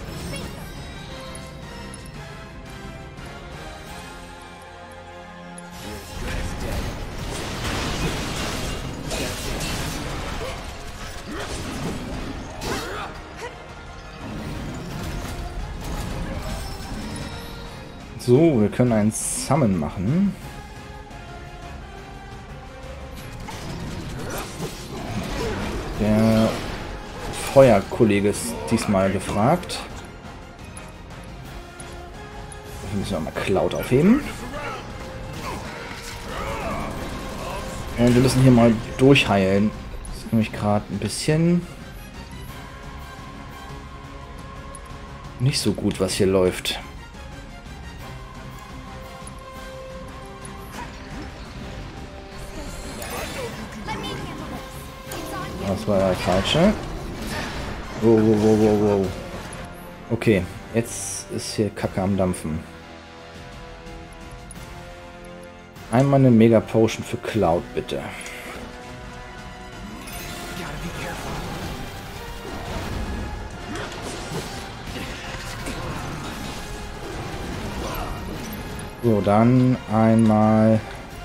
So, wir können einen Summon machen. Der Feuerkollege ist diesmal gefragt. Dafür müssen wir mal Cloud aufheben. Und wir müssen hier mal durchheilen. Das ist nämlich gerade ein bisschen nicht so gut, was hier läuft. Das war der falsche. Wow, wow, wow, wow, wow. Okay, jetzt ist hier Kacke am Dampfen. Einmal eine Mega Potion für Cloud, bitte. So, dann einmal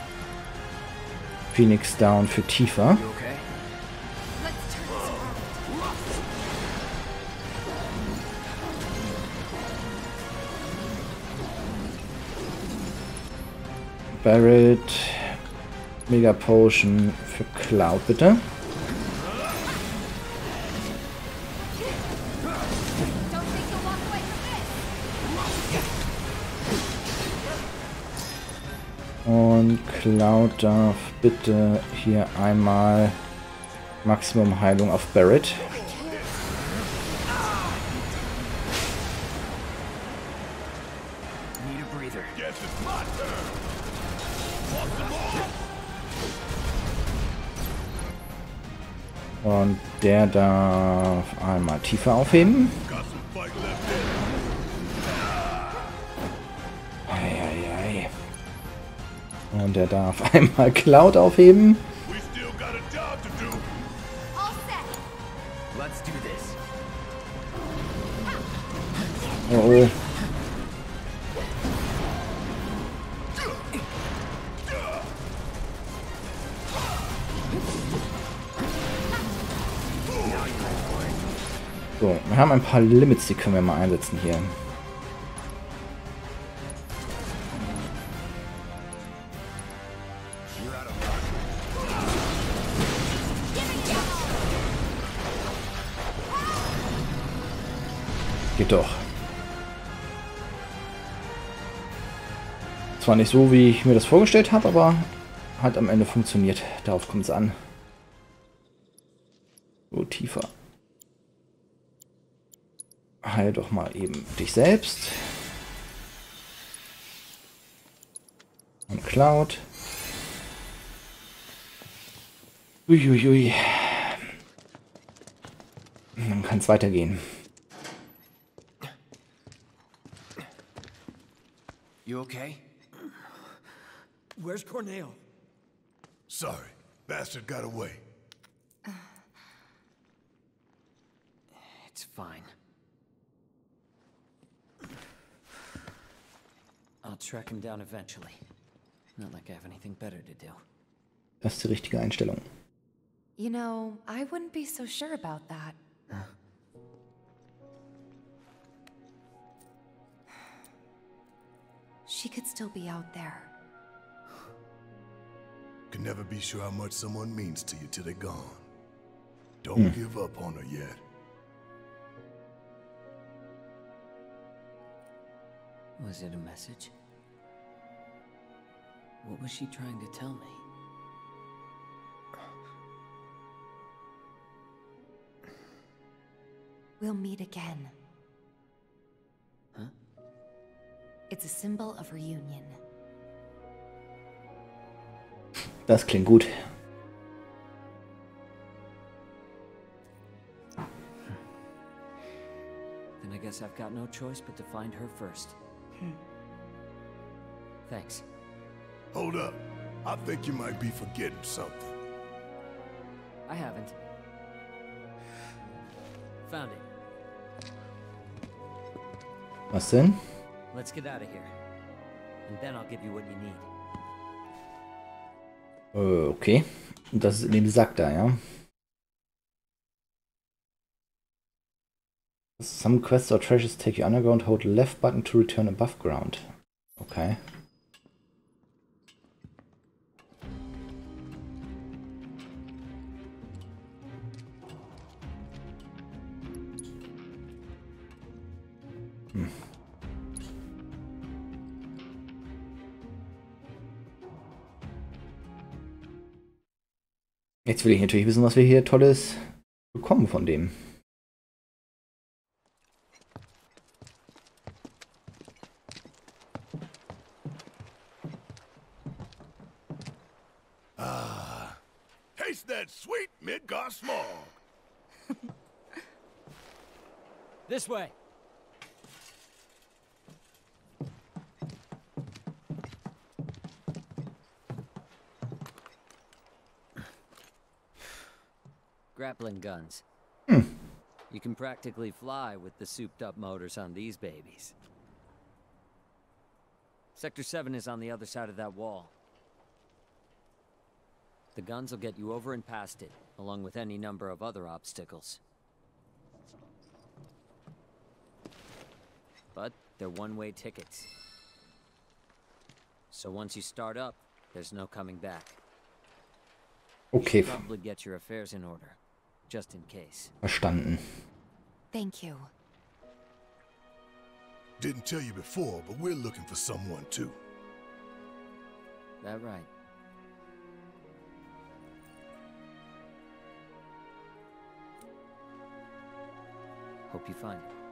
Phoenix Down für Tifa. Barret, Mega Potion für Cloud, bitte. Und Cloud darf bitte hier einmal Maximum Heilung auf Barret. Und der darf einmal tiefer aufheben. Eieiei. Und der darf einmal Cloud aufheben. Oh oh. So, wir haben ein paar Limits, die können wir mal einsetzen hier. Geht doch. Zwar nicht so, wie ich mir das vorgestellt habe, aber hat am Ende funktioniert. Darauf kommt es an. So, tiefer. Heil doch mal eben dich selbst. Und Cloud. Uiuiui. Dann kann es weitergehen. You okay? Where's Corneo? Sorry, bastard got away. It's fine. I'll track him down eventually. Not like I have anything better to do. Das ist die richtige Einstellung. You know, I wouldn't be so sure about that. She could still be out there. Can never be sure how much someone means to you till they're gone. Don't give up on her yet. Was it a message? What was she trying to tell me? We'll meet again. Huh? It's a symbol of reunion. Das klingt gut. Then I guess I've got no choice but to find her first. Thanks. Hold up. I think you might be forgetting something. I haven't. Found it. Was denn? Let's get out of here. And then I'll give you what you need. Okay. Und das ist in dem Sack da, ja? Some quests or treasures take you underground. Hold left button to return above ground. Okay. Jetzt will ich natürlich wissen, was wir hier Tolles bekommen von dem. Midgar Smog. This way. Grappling guns. Hmm. You can practically fly with the souped-up motors on these babies. Sector 7 is on the other side of that wall. The guns will get you over and past it, along with any number of other obstacles. But they're one-way tickets. So once you start up, there's no coming back. Okay. You should probably get your affairs in order, just in case. Verstanden. Thank you. Didn't tell you before, but we're looking for someone too. That right. Hope you find it.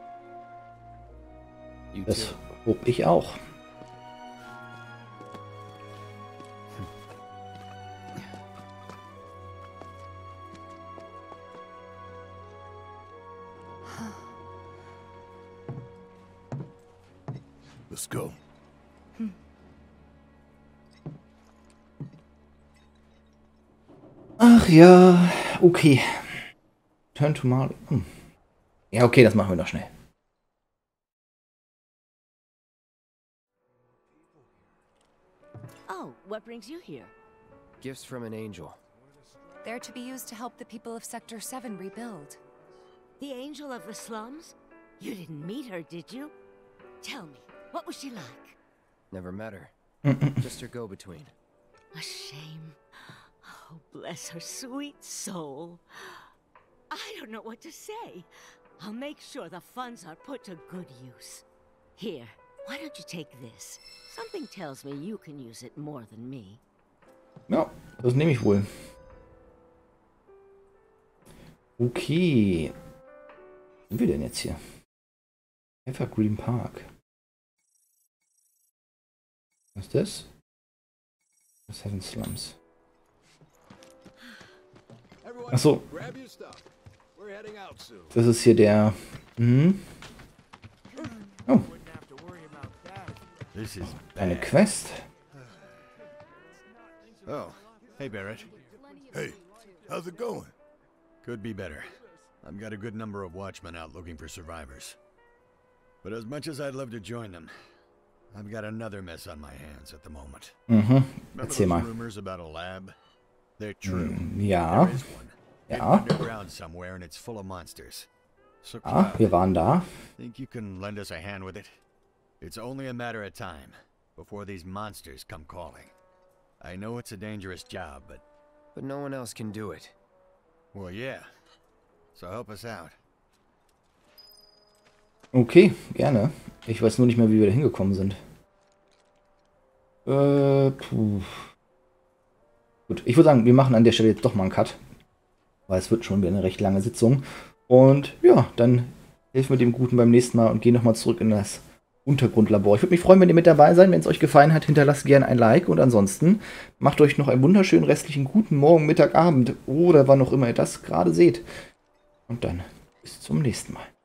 You Das too. hob ich auch. Let's go. Ach ja, okay. Turn to Marley. Ja, okay, das machen wir noch schnell. Oh, what brings you here? Gifts from an angel. They're to be used to help the people of Sector 7 rebuild. The angel of the slums? You didn't meet her, did you? Tell me, what was she like? Never met her. Just her go-between. A shame. Oh, bless her sweet soul. I don't know what to say. I'll make sure the funds are put to good use. Here, why don't you take this? Something tells me you can use it more than me. Ja, das nehme ich wohl. Okay. Wo sind wir denn jetzt hier? Evergreen Park. Was ist das? The Seven Slums. Achso. Das ist hier der... Oh. Eine Quest. Oh, hey Barrett. Hey, how's it going? Could be better. I've got a good number of watchmen out looking for survivors. But as much as I'd love to join them, I've got another mess on my hands at the moment. Mhm. Remember Erzähl those mal. rumors about a lab? They're true. Ja. There is one. Ja. Underground somewhere and it's full of monsters. So Ah, wir waren da. think you can lend us a hand with it? It's only a matter of time before these monsters come calling. I know it's a dangerous job, but no one else can do it. Well, yeah. So help us out. Okay, gerne. Ich weiß nur nicht mehr, wie wir da hingekommen sind. Puh. Gut, ich würde sagen, wir machen an der Stelle jetzt doch mal einen Cut. Weil es wird schon wieder eine recht lange Sitzung. Und ja, dann helfen wir dem Guten beim nächsten Mal und gehen nochmal zurück in das Untergrundlabor. Ich würde mich freuen, wenn ihr mit dabei seid. Wenn es euch gefallen hat, hinterlasst gerne ein Like. Und ansonsten macht euch noch einen wunderschönen restlichen guten Morgen, Mittag, Abend oder wann auch immer ihr das gerade seht. Und dann bis zum nächsten Mal.